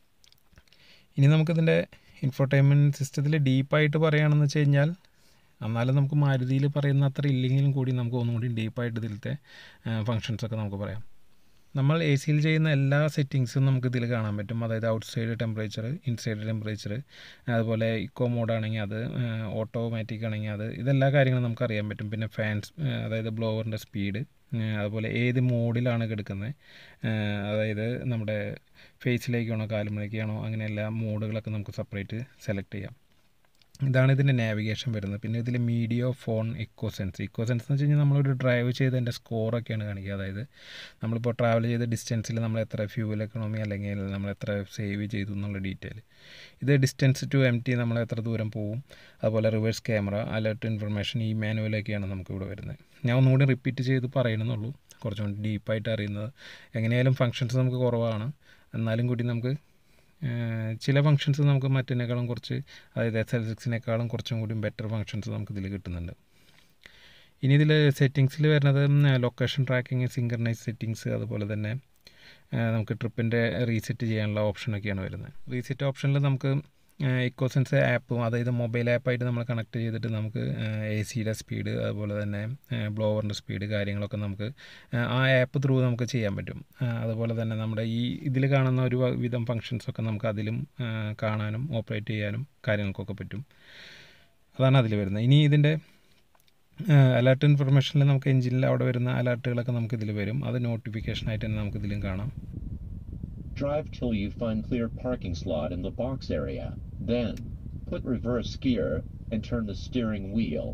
ഇനി നമുക്കിതിൻ്റെ ഇൻഫോർടൈൻമെൻറ്റ് സിസ്റ്റത്തിൽ ഡീപ്പായിട്ട് പറയുകയാണെന്ന് വെച്ച് കഴിഞ്ഞാൽ, എന്നാലും നമുക്ക് മാരുതിയിൽ പറയുന്ന അത്ര ഇല്ലെങ്കിലും കൂടി നമുക്ക് ഒന്നും കൂടി ഡീപ്പായിട്ട് ഇതിലത്തെ ഫങ്ഷൻസൊക്കെ നമുക്ക് പറയാം. നമ്മൾ AC-യിൽ ചെയ്യുന്ന എല്ലാ സെറ്റിങ്സും നമുക്ക് ഇതിൽ കാണാൻ പറ്റും. അതായത് ഔട്ട്സൈഡ് ടെമ്പറേച്ചർ, ഇൻസൈഡ് ടെമ്പറേച്ചർ, അതുപോലെ ഇക്കോ മോഡാണെങ്കിൽ അത്, ഓട്ടോമാറ്റിക് ആണെങ്കിൽ അത്, ഇതെല്ലാ കാര്യങ്ങളും നമുക്ക് അറിയാൻ പറ്റും. പിന്നെ ഫാൻസ്, അതായത് ബ്ലോവറിൻ്റെ സ്പീഡ്, അതുപോലെ ഏത് മോഡിലാണ് കിടക്കുന്നത്, അതായത് നമ്മുടെ ഫേസിലേക്കാണോ കാലുമേലേക്കാണോ, അങ്ങനെ എല്ലാ മോഡുകളൊക്കെ നമുക്ക് സെപ്പറേറ്റ് സെലക്ട് ചെയ്യാം. ഇതാണ് ഇതിൻ്റെ നാവിഗേഷൻ വരുന്നത്. പിന്നെ ഇതിൽ മീഡിയ, ഫോൺ, ഇക്കോ സെൻസ് എന്ന് വെച്ച് കഴിഞ്ഞാൽ നമ്മളൊരു ഡ്രൈവ് ചെയ്തതിൻ്റെ സ്കോറൊക്കെയാണ് കാണിക്കുക. അതായത് നമ്മളിപ്പോൾ ട്രാവൽ ചെയ്ത ഡിസ്റ്റൻസിൽ നമ്മൾ എത്ര ഫ്യൂവൽ എക്കണോമി അല്ലെങ്കിൽ നമ്മൾ എത്ര സേവ് ചെയ്തു എന്നുള്ള ഡീറ്റെയിൽ. ഇത് ഡിസ്റ്റൻസ് ടു എം ടി, നമ്മൾ എത്ര ദൂരം പോകും. അതുപോലെ റിവേഴ്സ് ക്യാമറ, അലർട്ട് ഇൻഫർമേഷൻ, ഈ മാനുവലൊക്കെയാണ് നമുക്കിവിടെ വരുന്നത്. ഞാൻ ഒന്നുകൂടി റിപ്പീറ്റ് ചെയ്ത് പറയണമെന്നുള്ളൂ, കുറച്ചും കൂടി ഡീപ്പായിട്ട് അറിയുന്നത്. എങ്ങനെയായാലും ഫങ്ഷൻസ് നമുക്ക് കുറവാണ്, എന്നാലും കൂടി നമുക്ക് ചില ഫങ്ഷൻസ് നമുക്ക് മറ്റേനേക്കാളും കുറച്ച്, അതായത് SL6 കുറച്ചും കൂടി ബെറ്റർ ഫങ്ഷൻസ് നമുക്കിതിൽ കിട്ടുന്നുണ്ട്. ഇനി ഇതിൽ സെറ്റിങ്സിൽ വരുന്നത് ലൊക്കേഷൻ ട്രാക്കിങ്, സിങ്കർണൈസ് സെറ്റിങ്സ്, അതുപോലെ തന്നെ നമുക്ക് ട്രിപ്പിൻ്റെ റീസെറ്റ് ചെയ്യാനുള്ള ഓപ്ഷനൊക്കെയാണ് വരുന്നത്. റീസെറ്റ് ഓപ്ഷനിൽ നമുക്ക് ഇക്കോ സെൻസ് ആപ്പും, അതായത് മൊബൈൽ ആപ്പായിട്ട് നമ്മൾ കണക്ട് ചെയ്തിട്ട് നമുക്ക് AC-യുടെ സ്പീഡ്, അതുപോലെ തന്നെ ബ്ലോവറിൻ്റെ സ്പീഡ്, കാര്യങ്ങളൊക്കെ നമുക്ക് ആ ആപ്പ് ത്രൂ നമുക്ക് ചെയ്യാൻ പറ്റും. അതുപോലെ തന്നെ നമ്മുടെ ഈ ഇതിൽ കാണുന്ന ഒരു വിധം ഫങ്ഷൻസൊക്കെ നമുക്ക് അതിലും കാണാനും ഓപ്പറേറ്റ് ചെയ്യാനും കാര്യങ്ങൾക്കൊക്കെ പറ്റും. അതാണ് അതിൽ വരുന്നത്. ഇനി ഇതിൻ്റെ അലർട്ട് ഇൻഫർമേഷനിൽ നമുക്ക് എഞ്ചിനിൽ അവിടെ വരുന്ന അലർട്ടുകളൊക്കെ നമുക്ക് ഇതിൽ വരും. അത് നോട്ടിഫിക്കേഷനായിട്ട് തന്നെ നമുക്ക് ഇതിലും കാണാം. Drive till you find clear parking slot in the box area. Then, put reverse gear and turn the steering wheel.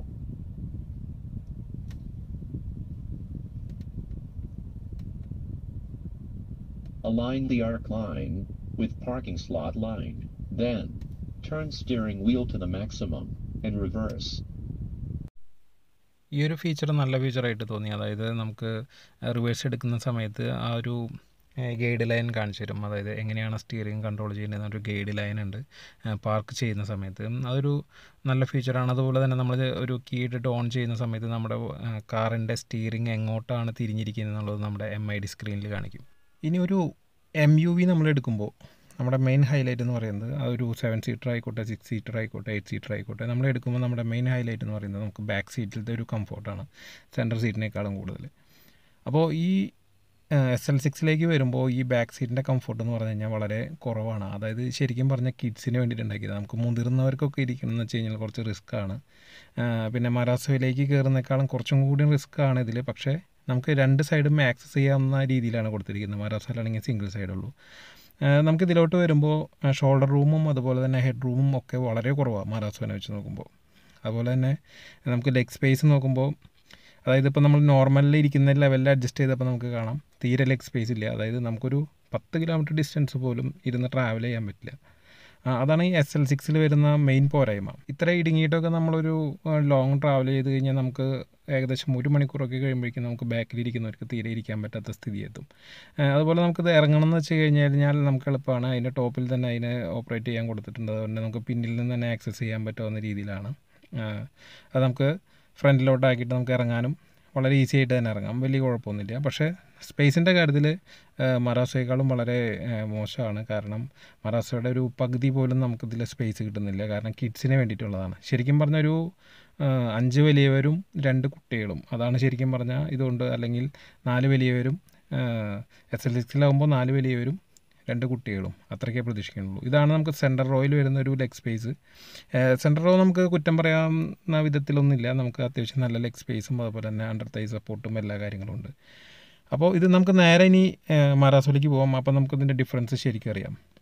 Align the arc line with parking slot line. Then, turn steering wheel to the maximum and reverse. ഈ ഒരു feature നല്ല ഫീച്ചറായിട്ട് തോന്നി. അതായത് നമുക്ക് reverse എടുക്കുന്ന സമയത്ത് ആ ഒരു ഗൈഡ് ലൈൻ കാണിച്ചു തരും. അതായത് എങ്ങനെയാണ് സ്റ്റിയറിംഗ് കൺട്രോൾ ചെയ്യുന്നതെന്നൊരു ഗൈഡ് ലൈൻ ഉണ്ട് പാർക്ക് ചെയ്യുന്ന സമയത്ത്. അതൊരു നല്ല ഫീച്ചറാണ്. അതുപോലെ തന്നെ നമ്മൾ ഒരു കീ ഇട്ടിട്ട് ഓൺ ചെയ്യുന്ന സമയത്ത് നമ്മുടെ കാറിൻ്റെ സ്റ്റിയറിംഗ് എങ്ങോട്ടാണ് തിരിഞ്ഞിരിക്കുന്നത് എന്നുള്ളത് നമ്മുടെ MID സ്ക്രീനിൽ കാണിക്കും. ഇനി ഒരു MUV നമ്മൾ എടുക്കുമ്പോൾ നമ്മുടെ മെയിൻ ഹൈലൈറ്റ് എന്ന് പറയുന്നത് ആ ഒരു 7 സീറ്റർ ആയിക്കോട്ടെ, 6 സീറ്റർ ആയിക്കോട്ടെ, 8 സീറ്റർ ആയിക്കോട്ടെ, നമ്മൾ എടുക്കുമ്പോൾ നമ്മുടെ മെയിൻ ഹൈലൈറ്റ് എന്ന് പറയുന്നത് നമുക്ക് ബാക്ക് സീറ്റിലത്തെ ഒരു കംഫോർട്ടാണ്, സെൻറ്റർ സീറ്റിനേക്കാളും കൂടുതൽ. അപ്പോൾ ഈ SL6 വരുമ്പോൾ ഈ ബാക്ക് സീറ്റിൻ്റെ കംഫോർട്ട് എന്ന് പറഞ്ഞു കഴിഞ്ഞാൽ വളരെ കുറവാണ്. അതായത് ശരിക്കും പറഞ്ഞാൽ കിഡ്സിന് വേണ്ടിയിട്ട് ഉണ്ടാക്കിയത്. നമുക്ക് മുതിർന്നവർക്കൊക്കെ ഇരിക്കണം എന്ന് വെച്ച് കഴിഞ്ഞാൽ കുറച്ച് റിസ്ക്കാണ്. പിന്നെ മറാസോയിലേക്ക് കയറുന്നേക്കാളും കുറച്ചും കൂടി റിസ്ക്കാണ് ഇതിൽ. പക്ഷേ നമുക്ക് രണ്ട് സൈഡും ആക്സസ് ചെയ്യാവുന്ന രീതിയിലാണ് കൊടുത്തിരിക്കുന്നത്. മറാസോയിലാണെങ്കിൽ സിംഗിൾ സൈഡുള്ളൂ. നമുക്ക് ഇതിലോട്ട് വരുമ്പോൾ ഷോൾഡർ റൂമും അതുപോലെ തന്നെ ഹെഡ് റൂമും ഒക്കെ വളരെ കുറവാണ് മറാസോനെ വെച്ച് നോക്കുമ്പോൾ. അതുപോലെ തന്നെ നമുക്ക് ലെഗ് സ്പേസ് നോക്കുമ്പോൾ, അതായത് ഇപ്പോൾ നമ്മൾ നോർമലിൽ ഇരിക്കുന്ന ലെവലിൽ അഡ്ജസ്റ്റ് ചെയ്തപ്പോൾ നമുക്ക് കാണാം തീരെ ലെഗ് സ്പേസ് ഇല്ല. അതായത് നമുക്കൊരു 10 കിലോമീറ്റർ ഡിസ്റ്റൻസ് പോലും ഇരുന്ന് ട്രാവൽ ചെയ്യാൻ പറ്റില്ല. അതാണ് ഈ SL6 വരുന്ന മെയിൻ പോരായ്മ. ഇത്ര ഇടുങ്ങിയിട്ടൊക്കെ നമ്മളൊരു ലോങ് ട്രാവൽ ചെയ്ത് കഴിഞ്ഞാൽ നമുക്ക് ഏകദേശം 1 മണിക്കൂറൊക്കെ കഴിയുമ്പോഴേക്കും നമുക്ക് ബാക്കിലിരിക്കുന്നവർക്ക് തീരെ ഇരിക്കാൻ പറ്റാത്ത സ്ഥിതി എത്തും. അതുപോലെ നമുക്കിത് ഇറങ്ങണം എന്ന് വെച്ച് കഴിഞ്ഞാൽ നമുക്ക് എളുപ്പമാണ്. അതിൻ്റെ ടോപ്പിൽ തന്നെ അതിനെ ഓപ്പറേറ്റ് ചെയ്യാൻ കൊടുത്തിട്ടുണ്ട്. അതുകൊണ്ട് നമുക്ക് പിന്നിൽ നിന്ന് തന്നെ ആക്സസ് ചെയ്യാൻ പറ്റാവുന്ന രീതിയിലാണ്. അത് നമുക്ക് ഫ്രണ്ടിലോട്ടാക്കിയിട്ട് നമുക്ക് ഇറങ്ങാനും വളരെ ഈസി ആയിട്ട് തന്നെ ഇറങ്ങാം, വലിയ കുഴപ്പമൊന്നുമില്ല. പക്ഷേ സ്പേസിൻ്റെ കാര്യത്തിൽ മറാസോയേക്കാളും വളരെ മോശമാണ്. കാരണം മറാസോയുടെ ഒരു പകുതി പോലും നമുക്കിതിൽ സ്പേസ് കിട്ടുന്നില്ല. കാരണം കിഡ്സിന് വേണ്ടിയിട്ടുള്ളതാണ്. ശരിക്കും പറഞ്ഞാൽ ഒരു 5 വലിയവരും 2 കുട്ടികളും, അതാണ് ശരിക്കും പറഞ്ഞാൽ ഇതുകൊണ്ട്. അല്ലെങ്കിൽ 4 വലിയവരും, SL6 4 വലിയവരും 2 കുട്ടികളും, അത്രയ്ക്കേ പ്രതീക്ഷിക്കുന്നുള്ളൂ. ഇതാണ് നമുക്ക് സെൻറ്റർ റോയിൽ വരുന്ന ഒരു ലെഗ് സ്പേസ്. സെൻറ്റർ റോ നമുക്ക് കുറ്റം പറയാവുന്ന വിധത്തിലൊന്നുമില്ല. നമുക്ക് അത്യാവശ്യം നല്ല ലെഗ് സ്പേസും അതുപോലെ തന്നെ അണ്ടർ തൈ സപ്പോർട്ടും എല്ലാ കാര്യങ്ങളും ഉണ്ട്. അപ്പോൾ ഇത് നമുക്ക് നേരെ ഇനി മറാസോയിലേക്ക് പോകാം. അപ്പോൾ നമുക്കിതിൻ്റെ ഡിഫറൻസ് ശരിക്കും അറിയാം.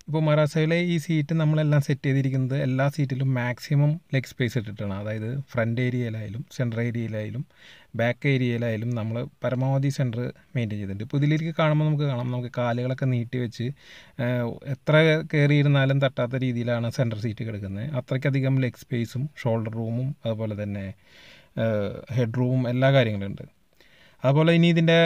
ഇപ്പോൾ മറാസോയിലെ ഈ സീറ്റ് നമ്മളെല്ലാം സെറ്റ് ചെയ്തിരിക്കുന്നത് എല്ലാ സീറ്റിലും മാക്സിമം ലെഗ് സ്പേസ് ഇട്ടിട്ടാണ്. അതായത് ഫ്രണ്ട് ഏരിയയിലായാലും സെൻറ്റർ ഏരിയയിലായാലും ബാക്ക് ഏരിയയിലായാലും നമ്മൾ പരമാവധി സെൻറ്റർ മെയിൻറ്റെയിൻ ചെയ്തിട്ടുണ്ട്. ഇപ്പോൾ ഇതിലേക്ക് കാണുമ്പോൾ നമുക്ക് കാലുകളൊക്കെ നീട്ടി വെച്ച് എത്ര കയറിയിരുന്നാലും തട്ടാത്ത രീതിയിലാണ് സെൻറ്റർ സീറ്റ് കിടക്കുന്നത്. അത്രയ്ക്കധികം ലെഗ് സ്പേസും ഷോൾഡർ റൂമും അതുപോലെ തന്നെ ഹെഡ് റൂമും എല്ലാ കാര്യങ്ങളുണ്ട്. അതുപോലെ ഇനി ഇതിൻ്റെ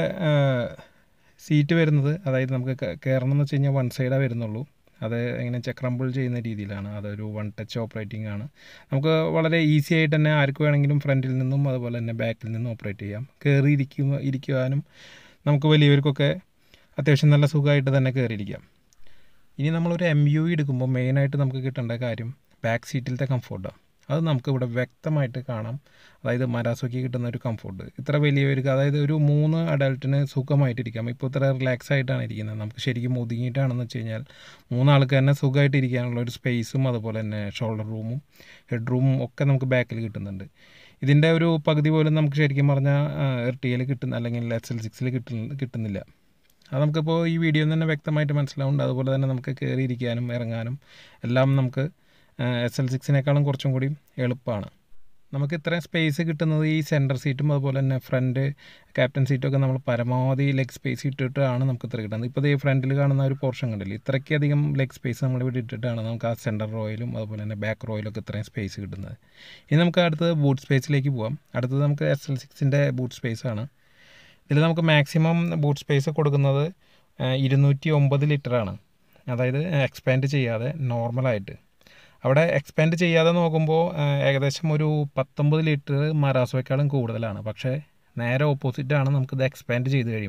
സീറ്റ് വരുന്നത്, അതായത് നമുക്ക് കയറണം എന്ന് വെച്ച് കഴിഞ്ഞാൽ വൺ സൈഡാണ് വരുന്നുള്ളൂ. അത് എങ്ങനെ ക്രംബിൾ ചെയ്യുന്ന രീതിയിലാണ്. അതൊരു വൺ ടച്ച് ഓപ്പറേറ്റിംഗ് ആണ്. നമുക്ക് വളരെ ഈസി ആയിട്ട് തന്നെ ആർക്ക് വേണമെങ്കിലും ഫ്രണ്ടിൽ നിന്നും അതുപോലെ തന്നെ ബാക്കിൽ നിന്നും ഓപ്പറേറ്റ് ചെയ്യാം. കയറി ഇരിക്കുവാനും നമുക്ക് വലിയവർക്കൊക്കെ അത്യാവശ്യം നല്ല സുഖമായിട്ട് തന്നെ കയറിയിരിക്കാം. ഇനി നമ്മളൊരു MUV എടുക്കുമ്പോൾ മെയിനായിട്ട് നമുക്ക് കിട്ടേണ്ട കാര്യം ബാക്ക് സീറ്റിലത്തെ കംഫോർട്ടാണ്. അത് നമുക്കിവിടെ വ്യക്തമായിട്ട് കാണാം. അതായത് മരാസോയ്ക്ക് കിട്ടുന്ന ഒരു കംഫോർട്ട് ഇത്ര വലിയവർക്ക്, അതായത് ഒരു 3 അഡൾട്ടിന് സുഖമായിട്ടിരിക്കാം. ഇപ്പോൾ ഇത്ര റിലാക്സ് ആയിട്ടാണ് ഇരിക്കുന്നത്. നമുക്ക് ശരിക്കും ഒതുങ്ങിയിട്ടാണെന്ന് വെച്ച് കഴിഞ്ഞാൽ 3 ആൾക്ക് തന്നെ സുഖമായിട്ട് ഇരിക്കാനുള്ള ഒരു സ്പേസും അതുപോലെ തന്നെ ഷോൾഡർ റൂമും ഹെഡ് റൂമും ഒക്കെ നമുക്ക് ബാക്കിൽ കിട്ടുന്നുണ്ട്. ഇതിൻ്റെ ഒരു പകുതി പോലും നമുക്ക് ശരിക്കും പറഞ്ഞാൽ എർട്ടിഗയിൽ കിട്ടുന്ന അല്ലെങ്കിൽ XL6ൽ കിട്ടുന്നില്ല. അത് നമുക്കിപ്പോൾ ഈ വീഡിയോയിൽ തന്നെ വ്യക്തമായിട്ട് മനസ്സിലാവുന്നുണ്ട്. അതുപോലെ തന്നെ നമുക്ക് കയറിയിരിക്കാനും ഇറങ്ങാനും എല്ലാം നമുക്ക് XL6നേക്കാളും കുറച്ചും കൂടി എളുപ്പമാണ്. നമുക്ക് ഇത്രയും സ്പേസ് കിട്ടുന്നത് ഈ സെൻറ്റർ സീറ്റും അതുപോലെ തന്നെ ഫ്രണ്ട് ക്യാപ്റ്റൻ സീറ്റൊക്കെ നമ്മൾ പരമാവധി ലെഗ് സ്പേസ് ഇട്ടിട്ടാണ് നമുക്ക് ഇത്ര കിട്ടുന്നത്. ഇപ്പോൾ ഈ ഫ്രണ്ടിൽ കാണുന്ന ഒരു പോർഷൻ കണ്ടില്ലേ, ഇത്രയ്ക്കധികം ലെഗ് സ്പേസ് നമ്മളിവിടെ ഇട്ടിട്ടാണ് നമുക്ക് ആ സെൻറ്റർ റോയിലും അതുപോലെ തന്നെ ബാക്ക് റോയിലൊക്കെ ഇത്രയും സ്പേസ് കിട്ടുന്നത്. ഇനി നമുക്ക് അടുത്തത് ബൂട്ട് സ്പേസിലേക്ക് പോകാം. അടുത്തത് നമുക്ക് XL6ൻ്റെ ബൂട്ട് സ്പേസാണ്. ഇതിൽ നമുക്ക് മാക്സിമം ബൂട്ട് സ്പേസ് കൊടുക്കുന്നത് 209 ലിറ്ററാണ്. അതായത് എക്സ്പാൻഡ് ചെയ്യാതെ നോർമലായിട്ട്. അവിടെ എക്സ്പാൻഡ് ചെയ്യാതെ നോക്കുമ്പോൾ ഏകദേശം ഒരു 19 ലിറ്റർ മറാസോയേക്കാളും കൂടുതലാണ്. പക്ഷേ നേരെ ഓപ്പോസിറ്റാണ് നമുക്കിത് എക്സ്പാൻഡ്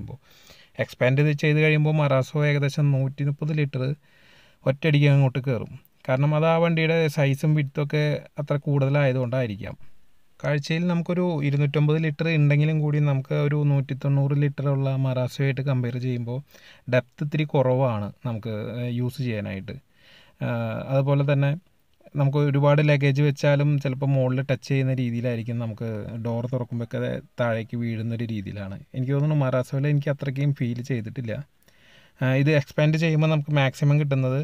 ചെയ്ത് കഴിയുമ്പോൾ മറാസോ ഏകദേശം 130 ലിറ്റർ ഒറ്റയടിക്ക് അങ്ങോട്ട് കയറും. കാരണം അത് ആ വണ്ടിയുടെ സൈസും വിഡ്ത്തൊക്കെ അത്ര കൂടുതലായതുകൊണ്ടായിരിക്കാം. കാഴ്ചയിൽ നമുക്കൊരു 250 ലിറ്റർ ഉണ്ടെങ്കിലും കൂടി നമുക്ക് ഒരു 190 ലിറ്ററുള്ള മറാസോയായിട്ട് കമ്പയർ ചെയ്യുമ്പോൾ ഡെപ്ത് ഇത്തിരി കുറവാണ് നമുക്ക് യൂസ് ചെയ്യാനായിട്ട്. അതുപോലെ തന്നെ നമുക്ക് ഒരുപാട് ലഗേജ് വെച്ചാലും ചിലപ്പോൾ മുകളിൽ ടച്ച് ചെയ്യുന്ന രീതിയിലായിരിക്കും. നമുക്ക് ഡോർ തുറക്കുമ്പോഴൊക്കെ താഴേക്ക് വീഴുന്നൊരു രീതിയിലാണ്. എനിക്ക് തോന്നുന്നു മറാസോയിൽ എനിക്ക് അത്രയ്ക്കും ഫീൽ ചെയ്തിട്ടില്ല. ഇത് എക്സ്പാൻഡ് ചെയ്യുമ്പോൾ നമുക്ക് മാക്സിമം കിട്ടുന്നത്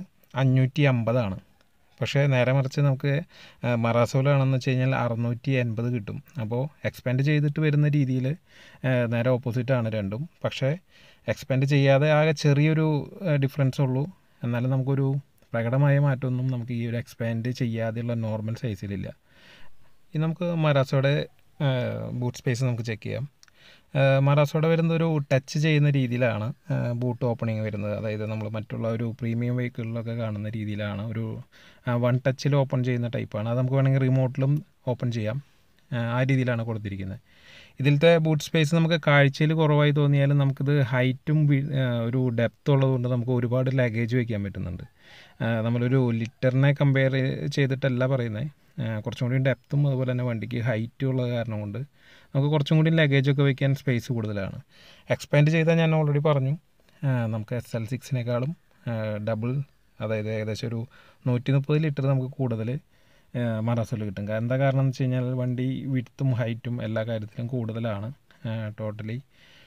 550 പക്ഷേ നേരെ മറിച്ച് നമുക്ക് മറാസോയിലാണെന്ന് വെച്ച് കഴിഞ്ഞാൽ 680 കിട്ടും. അപ്പോൾ എക്സ്പാൻഡ് ചെയ്തിട്ട് വരുന്ന രീതിയിൽ നേരെ ഓപ്പോസിറ്റാണ് രണ്ടും. പക്ഷേ എക്സ്പാൻഡ് ചെയ്യാതെ ആകെ ചെറിയൊരു ഡിഫറൻസ് ഉള്ളൂ. എന്നാലും നമുക്കൊരു പ്രകടമായ മാറ്റമൊന്നും നമുക്ക് ഈ ഒരു എക്സ്പാൻഡ് ചെയ്യാതെയുള്ള നോർമൽ സൈസിലില്ല. ഇനി നമുക്ക് മറാസോയുടെ ബൂട്ട് സ്പേസ് നമുക്ക് ചെക്ക് ചെയ്യാം. മറാസോയുടെ വരുന്നത് ഒരു ടച്ച് ചെയ്യുന്ന രീതിയിലാണ് ബൂട്ട് ഓപ്പണിങ് വരുന്നത്. അതായത് നമ്മൾ മറ്റുള്ള ഒരു പ്രീമിയം വെഹിക്കിളിലൊക്കെ കാണുന്ന രീതിയിലാണ്. ഒരു 1 ടച്ചിൽ ഓപ്പൺ ചെയ്യുന്ന ടൈപ്പാണ്. അത് നമുക്ക് വേണമെങ്കിൽ റിമോട്ടിലും ഓപ്പൺ ചെയ്യാം. ആ രീതിയിലാണ് കൊടുത്തിരിക്കുന്നത്. ഇതിലത്തെ ബൂട്ട് സ്പേസ് നമുക്ക് കാഴ്ചയിൽ കുറവായി തോന്നിയാലും നമുക്കിത് ഹൈറ്റും ഒരു ഡെപ്ത് ഉള്ളതുകൊണ്ട് നമുക്ക് ഒരുപാട് ലഗേജ് വയ്ക്കാൻ പറ്റുന്നുണ്ട്. നമ്മളൊരു ലിറ്ററിനെ കമ്പയർ ചെയ്തിട്ടല്ല പറയുന്നത്. കുറച്ചും കൂടി ഡെപ്തും അതുപോലെ തന്നെ വണ്ടിക്ക് ഹൈറ്റും ഉള്ള കാരണം കൊണ്ട് നമുക്ക് കുറച്ചും കൂടി ലഗേജൊക്കെ വയ്ക്കാൻ സ്പേസ് കൂടുതലാണ്. എക്സ്പാൻഡ് ചെയ്താൽ ഞാൻ ഓൾറെഡി പറഞ്ഞു നമുക്ക് XL6നേക്കാളും ഡബിൾ, അതായത് ഏകദേശം ഒരു 130 ലിറ്റർ നമുക്ക് കൂടുതൽ മറാസോയിൽ കിട്ടും. എന്താ കാരണം എന്ന് വെച്ച് കഴിഞ്ഞാൽ വണ്ടി വിഡ്ത്തും ഹൈറ്റും എല്ലാ കാര്യത്തിലും കൂടുതലാണ് ടോട്ടലി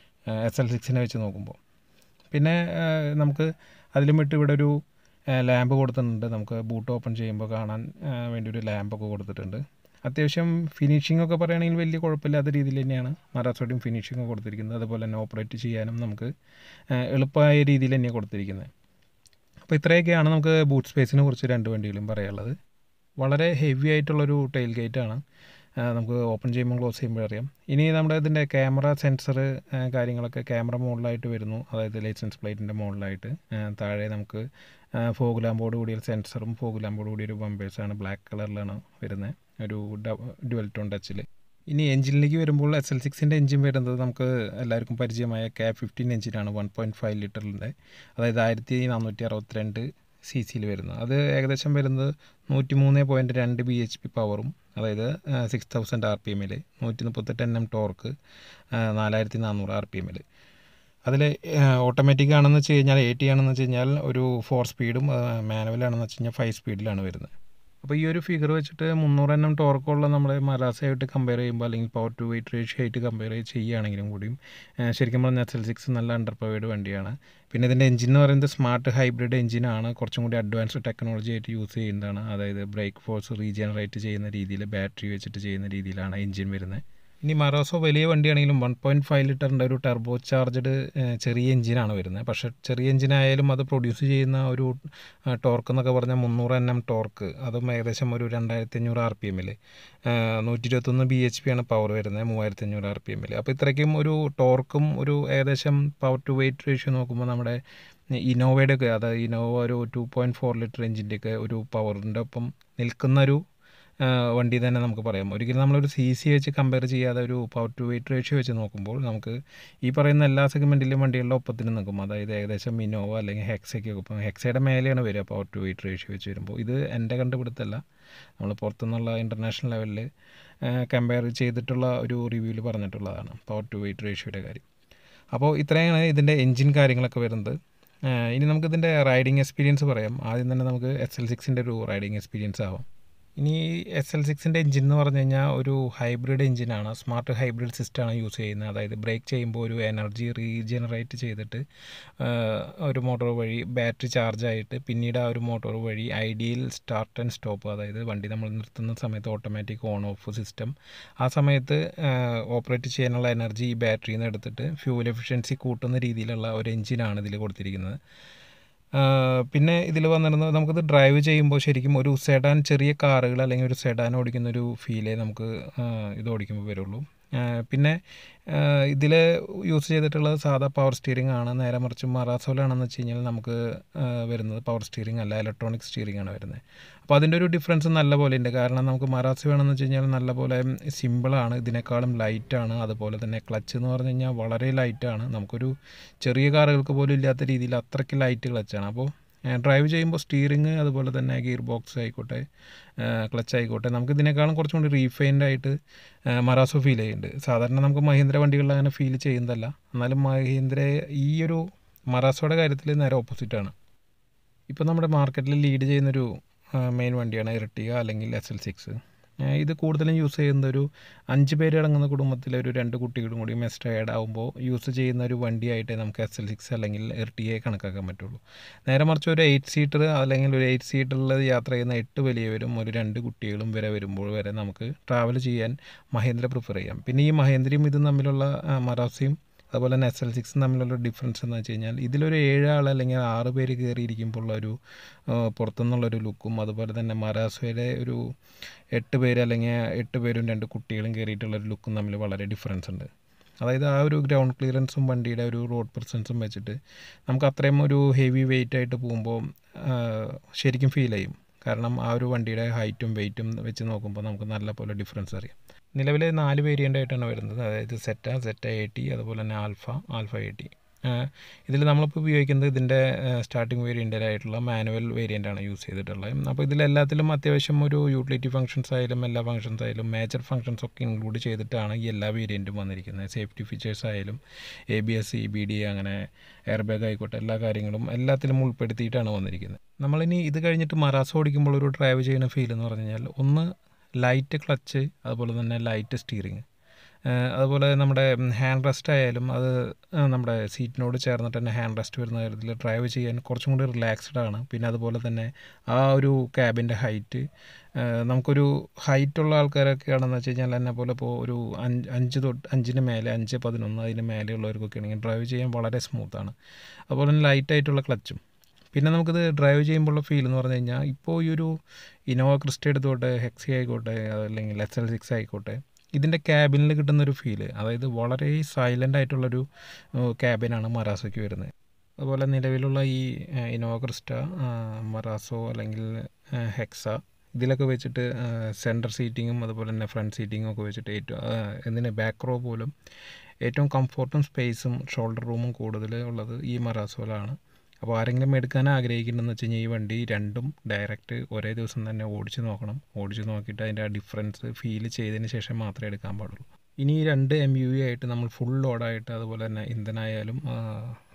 XL6നെ വെച്ച് നോക്കുമ്പോൾ. പിന്നെ നമുക്ക് അതിലും വിട്ട് ഇവിടെ ഒരു ലാമ്പ് കൊടുത്തിട്ടുണ്ട്. നമുക്ക് ബൂട്ട് ഓപ്പൺ ചെയ്യുമ്പോൾ കാണാൻ വേണ്ടി ഒരു ലാമ്പൊക്കെ കൊടുത്തിട്ടുണ്ട്. അത്യാവശ്യം ഫിനിഷിംഗ് ഒക്കെ പറയുകയാണെങ്കിൽ വലിയ കുഴപ്പമില്ലാത്ത രീതിയിൽ തന്നെയാണ് മറാസോയുടെയും ഫിനിഷിംഗ് കൊടുത്തിരിക്കുന്നത്. അതുപോലെ തന്നെ ഓപ്പറേറ്റ് ചെയ്യാനും നമുക്ക് എളുപ്പമായ രീതിയിൽ തന്നെയാണ് കൊടുത്തിരിക്കുന്നത്. അപ്പോൾ ഇത്രയൊക്കെയാണ് നമുക്ക് ബൂട്ട് സ്പേസിനെ കുറിച്ച് രണ്ട് വണ്ടികളും പറയാനുള്ളത്. വളരെ ഹെവി ആയിട്ടുള്ളൊരു ടെയിൽ ഗേറ്റാണ്. നമുക്ക് ഓപ്പൺ ചെയ്യുമ്പോൾ ക്ലോസ് ചെയ്യുമ്പോൾ അറിയാം. ഇനി നമ്മുടെ ഇതിൻ്റെ ക്യാമറ സെൻസർ കാര്യങ്ങളൊക്കെ ക്യാമറ മോഡലായിട്ട് വരുന്നു. അതായത് ലൈസൻസ് പ്ലേറ്റിൻ്റെ മോഡലായിട്ട് താഴെ നമുക്ക് ഫോഗ് ലാമ്പോട് കൂടിയ സെൻസറും ഫോഗ് ലാമ്പോട് കൂടിയ ഒരു ബമ്പേഴ്സാണ്. ബ്ലാക്ക് കളറിലാണ് വരുന്നത്, ഒരു ഡുവൽ ടോൺ ടച്ചിൽ. ഇനി എഞ്ചിനിലേക്ക് വരുമ്പോൾ XL6ൻ്റെ എഞ്ചിൻ വരുന്നത് നമുക്ക് എല്ലാവർക്കും പരിചയമായ K15 എഞ്ചിനാണ്. 1.5 ലിറ്ററിൻ്റെ, അതായത് 1462 cc വരുന്നത്. അത് ഏകദേശം വരുന്നത് 103.2 bhp പവറും, അതായത് 6000 RPM, 138 Nm ടോർക്ക്, 4400 RPM. അതിൽ ഓട്ടോമാറ്റിക് ആണെന്ന് വെച്ച് കഴിഞ്ഞാൽ 80 ആണെന്ന് വെച്ച് കഴിഞ്ഞാൽ ഒരു 4 സ്പീഡും, മാനുവൽ ആണെന്ന് വെച്ച് കഴിഞ്ഞാൽ 5 സ്പീഡിലാണ് വരുന്നത്. അപ്പോൾ ഈ ഒരു ഫിഗർ വെച്ചിട്ട് 300 Nm ടോർക്കുള്ള നമ്മുടെ മറാസയായിട്ട് കമ്പയർ ചെയ്യുമ്പോൾ അല്ലെങ്കിൽ പവർ ടു വെയിറ്റ് റേഷ്യോ ആയിട്ട് കമ്പയർ ചെയ്യുകയാണെങ്കിലും കൂടിയും ശരിക്കും പറഞ്ഞാൽ XL6 നല്ല അണ്ടർ പവേർഡ് വണ്ടിയാണ്. പിന്നെ ഇതിൻ്റെ എഞ്ചിൻ എന്ന് പറയുന്നത് സ്മാർട്ട് ഹൈബ്രിഡ് എഞ്ചിനാണ്, കുറച്ചും കൂടി അഡ്വാൻസ്ഡ് ടെക്നോളജി ആയിട്ട് യൂസ് ചെയ്യുന്നതാണ്. അതായത് ബ്രേക്ക് ഫോഴ്സ് റീജനറേറ്റ് ചെയ്യുന്ന രീതിയിൽ ബാറ്ററി വെച്ചിട്ട് ചെയ്യുന്ന രീതിയിലാണ് എഞ്ചിൻ വരുന്നത്. ഇനി മറാസോ വലിയ വണ്ടിയാണെങ്കിലും 1.5 ലിറ്ററിൻ്റെ ഒരു ടർബോ ചാർജ്ഡ് ചെറിയ എഞ്ചിനാണ് വരുന്നത്. പക്ഷേ ചെറിയ എഞ്ചിനായാലും അത് പ്രൊഡ്യൂസ് ചെയ്യുന്ന ഒരു ടോർക്ക് എന്നൊക്കെ പറഞ്ഞാൽ 300 Nm ടോർക്ക്, അതും ഏകദേശം ഒരു 2500 RPM 121 BHP ആണ് പവർ വരുന്നത് 3500 RPM. അപ്പോൾ ഇത്രയ്ക്കും ഒരു ടോർക്കും ഒരു ഏകദേശം പവർ ടു വെയിറ്റ് റേഷ്യോ നോക്കുമ്പോൾ നമ്മുടെ ഇന്നോവയുടെ ഒക്കെ, അതായത് ഇന്നോവ ഒരു 2.4 ലിറ്റർ എഞ്ചിൻ്റെയൊക്കെ ഒരു പവറിൻ്റെ ഒപ്പം നിൽക്കുന്നൊരു വണ്ടി തന്നെ നമുക്ക് പറയാം. ഒരിക്കലും നമ്മളൊരു CC വെച്ച് കമ്പയർ ചെയ്യാതെ ഒരു പവർ ടു വെയിറ്റ് റേഷ്യോ വെച്ച് നോക്കുമ്പോൾ നമുക്ക് ഈ പറയുന്ന എല്ലാ സെഗ്മെൻറ്റിലും വണ്ടികളുടെ ഒപ്പത്തിന് നിൽക്കും. അതായത് ഏകദേശം ഇന്നോവ അല്ലെങ്കിൽ ഹെക്സയ്ക്ക് ഒപ്പം, ഹെക്സയുടെ മേലെയാണ് വരിക പവർ ടു വെയിറ്റ് റേഷ്യോ വെച്ച് വരുമ്പോൾ. ഇത് എൻ്റെ കണ്ടുപിടുത്തമല്ല, നമ്മൾ പുറത്തുനിന്നുള്ള ഇൻ്റർനാഷണൽ ലെവലിൽ കമ്പയർ ചെയ്തിട്ടുള്ള ഒരു റിവ്യൂവിൽ പറഞ്ഞിട്ടുള്ളതാണ് പവർ ടു വെയിറ്റ് റേഷ്യോയുടെ കാര്യം. അപ്പോൾ ഇത്രയാണ് ഇതിൻ്റെ എൻജിൻ കാര്യങ്ങളൊക്കെ വരുന്നത്. ഇനി നമുക്കിതിൻ്റെ റൈഡിങ് എക്സ്പീരിയൻസ് പറയാം. ആദ്യം തന്നെ നമുക്ക് XL6ൻ്റെ ഒരു റൈഡിങ് എക്സ്പീരിയൻസ് ആവാം. ഇനി XL6ൻ്റെ എഞ്ചിൻ എന്ന് പറഞ്ഞു കഴിഞ്ഞാൽ ഒരു ഹൈബ്രിഡ് എഞ്ചിനാണ്, സ്മാർട്ട് ഹൈബ്രിഡ് സിസ്റ്റമാണ് യൂസ് ചെയ്യുന്നത്. അതായത് ബ്രേക്ക് ചെയ്യുമ്പോൾ ഒരു എനർജി റീജനറേറ്റ് ചെയ്തിട്ട് ഒരു മോട്ടോർ വഴി ബാറ്ററി ചാർജ് ആയിട്ട് പിന്നീട് ആ ഒരു മോട്ടോർ വഴി ഐഡിയൽ സ്റ്റാർട്ട് ആൻഡ് സ്റ്റോപ്പ്, അതായത് വണ്ടി നമ്മൾ നിർത്തുന്ന സമയത്ത് ഓട്ടോമാറ്റിക് ഓൺ ഓഫ് സിസ്റ്റം, ആ സമയത്ത് ഓപ്പറേറ്റ് ചെയ്യാനുള്ള എനർജി ഈ ബാറ്ററിയിൽ നിന്ന് എടുത്തിട്ട് ഫ്യൂൽ എഫിഷ്യൻസി കൂട്ടുന്ന രീതിയിലുള്ള ഒരു എഞ്ചിനാണ് ഇതിൽ കൊടുത്തിരിക്കുന്നത്. പിന്നെ ഇതിൽ വന്നിരുന്നത് നമുക്കിത് ഡ്രൈവ് ചെയ്യുമ്പോൾ ശരിക്കും ഒരു സെഡാൻ, ചെറിയ കാറുകൾ അല്ലെങ്കിൽ ഒരു സെഡാൻ ഓടിക്കുന്നൊരു ഫീലേ നമുക്ക് ഇത് ഓടിക്കുമ്പോൾ വരുള്ളൂ. പിന്നെ ഇതിൽ യൂസ് ചെയ്തിട്ടുള്ളത് സാധാ പവർ സ്റ്റിയറിംഗ് ആണ്. നേരെ മറിച്ച് മറാസോയിലാണെന്ന് വെച്ച് കഴിഞ്ഞാൽ നമുക്ക് വരുന്നത് പവർ സ്റ്റിയറിംഗ് അല്ല, ഇലക്ട്രോണിക് സ്റ്റിയറിംഗ് ആണ് വരുന്നത്. അപ്പോൾ അതിൻ്റെ ഒരു ഡിഫറൻസ് നല്ല പോലെ ഉണ്ട്. കാരണം നമുക്ക് മറാസോ വേണമെന്ന് വെച്ച് കഴിഞ്ഞാൽ നല്ല പോലെ സിമ്പിളാണ്, ഇതിനേക്കാളും ലൈറ്റാണ്. അതുപോലെ തന്നെ ക്ലച്ച് എന്ന് പറഞ്ഞു കഴിഞ്ഞാൽ വളരെ ലൈറ്റാണ്, നമുക്കൊരു ചെറിയ കാറുകൾക്ക് പോലും ഇല്ലാത്ത രീതിയിൽ അത്രയ്ക്ക് ലൈറ്റ് ക്ലച്ചാണ്. അപ്പോൾ ഡ്രൈവ് ചെയ്യുമ്പോൾ സ്റ്റിയറിങ് അതുപോലെ തന്നെ ഗിയർ ബോക്സ് ആയിക്കോട്ടെ, ക്ലച്ച് ആയിക്കോട്ടെ, നമുക്ക് ഇതിനേക്കാളും കുറച്ചും കൂടി റീഫൈൻഡ് ആയിട്ട് മറാസോ ഫീൽ ചെയ്യുന്നുണ്ട്. സാധാരണ നമുക്ക് മഹീന്ദ്ര വണ്ടികളിൽ അങ്ങനെ ഫീൽ ചെയ്യുന്നതല്ല, എന്നാലും മഹീന്ദ്ര ഈ ഒരു മറാസോയുടെ കാര്യത്തിൽ നേരെ ഓപ്പോസിറ്റാണ്. ഇപ്പോൾ നമ്മുടെ മാർക്കറ്റിൽ ലീഡ് ചെയ്യുന്നൊരു മെയിൻ വണ്ടിയാണ് എർട്ടിഗ അല്ലെങ്കിൽ XL6. ഇത് കൂടുതലും യൂസ് ചെയ്യുന്ന ഒരു 5 പേര് അടങ്ങുന്ന കുടുംബത്തിലെ ഒരു 2 കുട്ടികളും കൂടി എക്സ്ട്രാ ആഡ് ആകുമ്പോൾ യൂസ് ചെയ്യുന്ന ഒരു വണ്ടിയായിട്ടേ നമുക്ക് XL6 അല്ലെങ്കിൽ എർട്ടിഗയെ കണക്കാക്കാൻ പറ്റുള്ളൂ. നേരെ മറിച്ച് ഒരു 8 സീറ്റർ അല്ലെങ്കിൽ ഒരു 8 സീറ്ററിൽ യാത്ര ചെയ്യുന്ന 8 വലിയവരും ഒരു 2 കുട്ടികളും വരെ വരുമ്പോൾ വരെ നമുക്ക് ട്രാവൽ ചെയ്യാൻ മഹീന്ദ്ര പ്രിഫർ ചെയ്യാം. പിന്നെ ഈ മഹീന്ദ്രയും ഇതും തമ്മിലുള്ള മറാസയും അതുപോലെ തന്നെ XL6 തമ്മിലുള്ള ഡിഫറൻസ് എന്ന് വെച്ച് കഴിഞ്ഞാൽ ഇതിലൊരു 7 ആൾ അല്ലെങ്കിൽ 6 പേര് കയറിയിരിക്കുമ്പോൾ ഉള്ളൊരു പുറത്തുനിന്നുള്ളൊരു ലുക്കും, അതുപോലെ തന്നെ മറാസോയുടെ ഒരു 8 പേര് അല്ലെങ്കിൽ 8 പേരും 2 കുട്ടികളും കയറിയിട്ടുള്ളൊരു ലുക്കും തമ്മിൽ വളരെ ഡിഫറൻസ് ഉണ്ട്. അതായത് ആ ഒരു ഗ്രൗണ്ട് ക്ലിയറൻസും വണ്ടിയുടെ ഒരു റോഡ് പ്രസൻസും വെച്ചിട്ട് നമുക്ക് അത്രയും ഒരു ഹെവി വെയിറ്റ് ആയിട്ട് പോകുമ്പോൾ ശരിക്കും ഫീൽ ചെയ്യും. കാരണം ആ ഒരു വണ്ടിയുടെ ഹൈറ്റും വെയിറ്റും വെച്ച് നോക്കുമ്പോൾ നമുക്ക് നല്ല പോലെ ഡിഫറൻസ് അറിയാം. നിലവിൽ 4 വേരിയൻ്റ് ആയിട്ടാണ് വരുന്നത്. അതായത് സെറ്റ AT, അതുപോലെ തന്നെ ആൽഫ AT. ഇതിൽ നമ്മളിപ്പോൾ ഉപയോഗിക്കുന്നത് ഇതിൻ്റെ സ്റ്റാർട്ടിംഗ് വേരിയൻ്റായിട്ടുള്ള മാനുവൽ വേരിയൻ്റാണ് യൂസ് ചെയ്തിട്ടുള്ളത്. അപ്പോൾ ഇതിലെല്ലാത്തിലും അത്യാവശ്യം ഒരു യൂട്ടിലിറ്റി ഫംഗ്ഷൻസ് ആയാലും എല്ലാ ഫംഗ്ഷൻസ് ആയാലും മേജർ ഫംഗ്ഷൻസ് ഒക്കെ ഇൻക്ലൂഡ് ചെയ്തിട്ടാണ് ഈ എല്ലാ വേരിയൻറ്റും വന്നിരിക്കുന്നത്. സേഫ്റ്റി ഫീച്ചേഴ്സ് ആയാലും ABS, EBD, അങ്ങനെ എയർ ബാഗ് ആയിക്കോട്ടെ, എല്ലാ കാര്യങ്ങളും എല്ലാത്തിലും ഉൾപ്പെടുത്തിയിട്ടാണ് വന്നിരിക്കുന്നത്. നമ്മളിനി ഇത് കഴിഞ്ഞിട്ട് മറാസോ ഓടിക്കുമ്പോൾ ഒരു ഡ്രൈവ് ചെയ്യുന്ന ഫീൽ എന്ന് പറഞ്ഞു കഴിഞ്ഞാൽ ഒന്ന് ലൈറ്റ് ക്ലച്ച്, അതുപോലെ തന്നെ ലൈറ്റ് സ്റ്റിയറിങ്, അതുപോലെ നമ്മുടെ ഹാൻഡ് റെസ്റ്റ് ആയാലും അത് നമ്മുടെ സീറ്റിനോട് ചേർന്നിട്ട് തന്നെ ഹാൻഡ് റെസ്റ്റ് വരുന്ന കാര്യത്തിൽ ഡ്രൈവ് ചെയ്യാൻ കുറച്ചും കൂടി റിലാക്സ്ഡ് ആണ്. പിന്നെ അതുപോലെ തന്നെ ആ ഒരു ക്യാബിൻ്റെ ഹൈറ്റ്, നമുക്കൊരു ഹൈറ്റുള്ള ആൾക്കാരൊക്കെ ആണെന്ന് വെച്ച് കഴിഞ്ഞാൽ എന്നെ പോലെ ഇപ്പോൾ ഒരു 5 മേലെ 5-11 അതിന് മേലെയുള്ളവർക്കൊക്കെ ആണെങ്കിൽ ഡ്രൈവ് ചെയ്യാൻ വളരെ സ്മൂത്താണ്. അതുപോലെ തന്നെ ലൈറ്റായിട്ടുള്ള ക്ലച്ചും. പിന്നെ നമുക്കിത് ഡ്രൈവ് ചെയ്യുമ്പോഴുള്ള ഫീൽ എന്ന് പറഞ്ഞു കഴിഞ്ഞാൽ ഇപ്പോൾ ഈ ഒരു ഇന്നോവ ക്രിസ്റ്റ എടുത്തോട്ടെ, ഹെക്സി ആയിക്കോട്ടെ, അല്ലെങ്കിൽ XL6 ആയിക്കോട്ടെ, ഇതിൻ്റെ ക്യാബിനിൽ കിട്ടുന്നൊരു ഫീല്, അതായത് വളരെ സൈലൻ്റ് ആയിട്ടുള്ളൊരു ക്യാബിനാണ് മറാസോയ്ക്ക് വരുന്നത്. അതുപോലെ നിലവിലുള്ള ഈ ഇന്നോവ ക്രിസ്റ്റ, മറാസോ അല്ലെങ്കിൽ ഹെക്സ, ഇതിലൊക്കെ വെച്ചിട്ട് സെൻറ്റർ സീറ്റിങ്ങും അതുപോലെ തന്നെ ഫ്രണ്ട് സീറ്റിങ്ങും ഒക്കെ വെച്ചിട്ട് എന്തിന് ബാക്ക് റോ പോലും ഏറ്റവും കംഫോർട്ടും സ്പേസും ഷോൾഡർ റൂമും കൂടുതൽ ഉള്ളത് ഈ മറാസോയിലാണ്. അപ്പോൾ ആരെങ്കിലും എടുക്കാൻ ആഗ്രഹിക്കുന്നുണ്ടെന്ന് വെച്ച് കഴിഞ്ഞാൽ ഈ വണ്ടി രണ്ടും ഡയറക്റ്റ് ഒരേ ദിവസം തന്നെ ഓടിച്ച് നോക്കണം. ഓടിച്ച് നോക്കിയിട്ട് അതിൻ്റെ ആ ഡിഫറൻസ് ഫീൽ ചെയ്തതിന് ശേഷം മാത്രമേ എടുക്കാൻ പാടുള്ളൂ. ഇനി ഈ 2 MUV ആയിട്ട് നമ്മൾ ഫുൾ ലോഡായിട്ട് അതുപോലെ തന്നെ ഇന്ധനമായാലും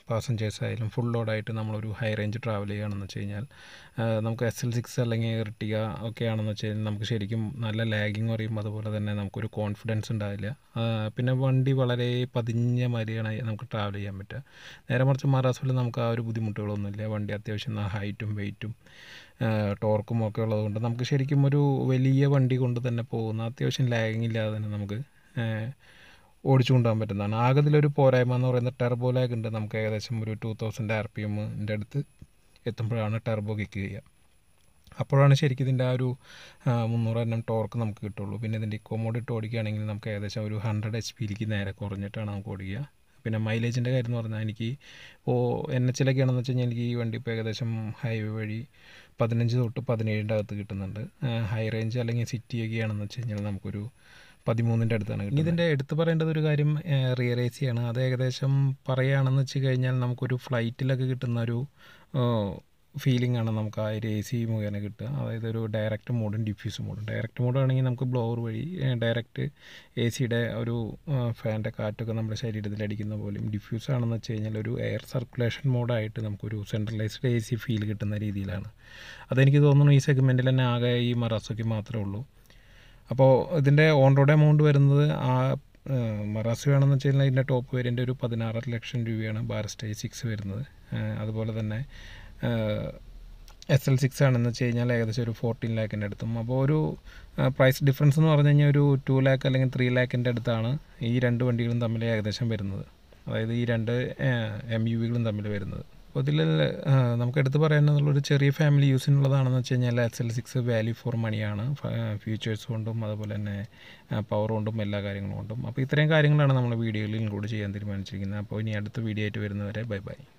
പാസഞ്ചേഴ്സ് ആയാലും ഫുൾ ലോഡായിട്ട് നമ്മളൊരു ഹൈ റേഞ്ച് ട്രാവൽ ചെയ്യുകയാണെന്ന് വെച്ച് കഴിഞ്ഞാൽ നമുക്ക് SL6 അല്ലെങ്കിൽ എർട്ടിക ഒക്കെ ആണെന്ന് വെച്ച് കഴിഞ്ഞാൽ നമുക്ക് ശരിക്കും നല്ല ലാഗിങ് പറയും, അതുപോലെ തന്നെ നമുക്കൊരു കോൺഫിഡൻസ് ഉണ്ടാവില്ല. പിന്നെ വണ്ടി വളരെ പതിഞ്ഞ മാതിരിയാണ് നമുക്ക് ട്രാവൽ ചെയ്യാൻ പറ്റുക. നേരെ മറിച്ച് മറാസോയിൽ നമുക്ക് ആ ഒരു ബുദ്ധിമുട്ടുകളൊന്നുമില്ല. വണ്ടി അത്യാവശ്യം ഹൈറ്റും വെയ്റ്റും ടോർക്കും ഒക്കെ ഉള്ളതുകൊണ്ട് നമുക്ക് ശരിക്കും ഒരു വലിയ വണ്ടി കൊണ്ട് തന്നെ പോകുന്ന അത്യാവശ്യം ലാഗിങ് ഇല്ലാതെ തന്നെ നമുക്ക് ഓടിച്ചു കൊണ്ടുപോകാൻ പറ്റുന്നതാണ്. ആകെ ഇതിലൊരു പോരായ്മ എന്ന് പറയുന്നത് ടെർബോ ലാഗ് ഉണ്ട്. നമുക്ക് ഏകദേശം ഒരു 2000 RPMൻ്റെ അടുത്ത് എത്തുമ്പോഴാണ് ടെർബോ കിക്ക് ചെയ്യുക. അപ്പോഴാണ് ശരിക്കും ഇതിൻ്റെ ആ ഒരു 300 Nm ടോർക്ക് നമുക്ക് കിട്ടുള്ളൂ. പിന്നെ ഇതിൻ്റെ ഇക്കോമോഡ് ഇട്ട് ഓടിക്കുകയാണെങ്കിൽ നമുക്ക് ഏകദേശം ഒരു 100 HP നേരെ കുറഞ്ഞിട്ടാണ് നമുക്ക് ഓടിക്കുക. പിന്നെ മൈലേജിൻ്റെ കാര്യം എന്ന് പറഞ്ഞാൽ എനിക്ക് ഇപ്പോൾ NH ആണെന്ന് വെച്ച് കഴിഞ്ഞാൽ എനിക്ക് ഈ വണ്ടി ഇപ്പോൾ ഏകദേശം ഹൈവേ വഴി 15 തൊട്ട് 17 അകത്ത് കിട്ടുന്നുണ്ട്. ഹൈ റേഞ്ച് അല്ലെങ്കിൽ സിറ്റിയൊക്കെ ആണെന്ന് വെച്ച് കഴിഞ്ഞാൽ നമുക്കൊരു 13 അടുത്താണ് കിട്ടുന്നത്. ഇതിൻ്റെ എടുത്ത് പറയേണ്ടത് ഒരു കാര്യം റിയർ AC ആണ്. അത് ഏകദേശം പറയുകയാണെന്ന് വെച്ച് കഴിഞ്ഞാൽ നമുക്കൊരു ഫ്ലൈറ്റിലൊക്കെ കിട്ടുന്ന ഒരു ഫീലിംഗ് ആണ് നമുക്ക് ആ ഒരു AC മുഖേന കിട്ടുക. അതായത് ഒരു ഡയറക്റ്റ് മോഡും ഡിഫ്യൂസ് മോഡും. ഡയറക്റ്റ് മോഡാണെങ്കിൽ നമുക്ക് ബ്ലോവർ വഴി ഡയറക്റ്റ് ACയുടെ ഒരു ഫാൻ്റെ കാറ്റൊക്കെ നമ്മുടെ ശരീരത്തിൽ അടിക്കുന്ന പോലെയും, ഡിഫ്യൂസ് ആണെന്ന് വെച്ച് കഴിഞ്ഞാൽ ഒരു എയർ സർക്കുലേഷൻ മോഡായിട്ട് നമുക്കൊരു സെൻട്രലൈസ്ഡ് AC ഫീൽ കിട്ടുന്ന രീതിയിലാണ്. അതെനിക്ക് തോന്നുന്നു ഈ സെഗ്മെൻറ്റിൽ തന്നെ ആകെ ഈ മറാസോയ്ക്ക് മാത്രമേ ഉള്ളൂ. അപ്പോൾ ഇതിൻ്റെ ഓൺ റോഡ് എമൗണ്ട് വരുന്നത് മറാസോ ആണെന്ന് വെച്ച് കഴിഞ്ഞാൽ ഇതിൻ്റെ ടോപ്പ് വേരിയൻ്റ് ഒരു 16 ലക്ഷം രൂപയാണ് ബാരസ്റ്റ 6 വരുന്നത്. അതുപോലെ തന്നെ SL6 ആണെന്ന് വെച്ച് കഴിഞ്ഞാൽ ഏകദേശം ഒരു 14 lakhൻ്റെ അടുത്തും. അപ്പോൾ ഒരു പ്രൈസ് ഡിഫറൻസ് എന്ന് പറഞ്ഞു കഴിഞ്ഞാൽ ഒരു 2 lakh അല്ലെങ്കിൽ 3 lakhൻ്റെ അടുത്താണ് ഈ രണ്ട് വണ്ടികളും തമ്മിൽ ഏകദേശം വരുന്നത്. അതായത് ഈ രണ്ട് MUVകളും തമ്മിൽ വരുന്നത്. അപ്പോൾ ഇതിൽ നമുക്ക് എടുത്ത് പറയാനുള്ളൊരു ചെറിയ ഫാമിലി യൂസിനുള്ളതാണെന്ന് വെച്ച് കഴിഞ്ഞാൽ SL6 വാല്യൂ ഫോർ മണിയാണ്. ഫീച്ചേഴ്സ് കൊണ്ടും അതുപോലെ തന്നെ പവർ കൊണ്ടും എല്ലാ കാര്യങ്ങളും കൊണ്ടും. അപ്പോൾ ഇത്രയും കാര്യങ്ങളാണ് നമ്മൾ വീഡിയോയിൽ ഇൻക്ലൂഡ് ചെയ്യാൻ തീരുമാനിച്ചിരിക്കുന്നത്. അപ്പോൾ ഇനി അടുത്ത വീഡിയോ ആയിട്ട് വരുന്നവരെ ബൈ ബൈ.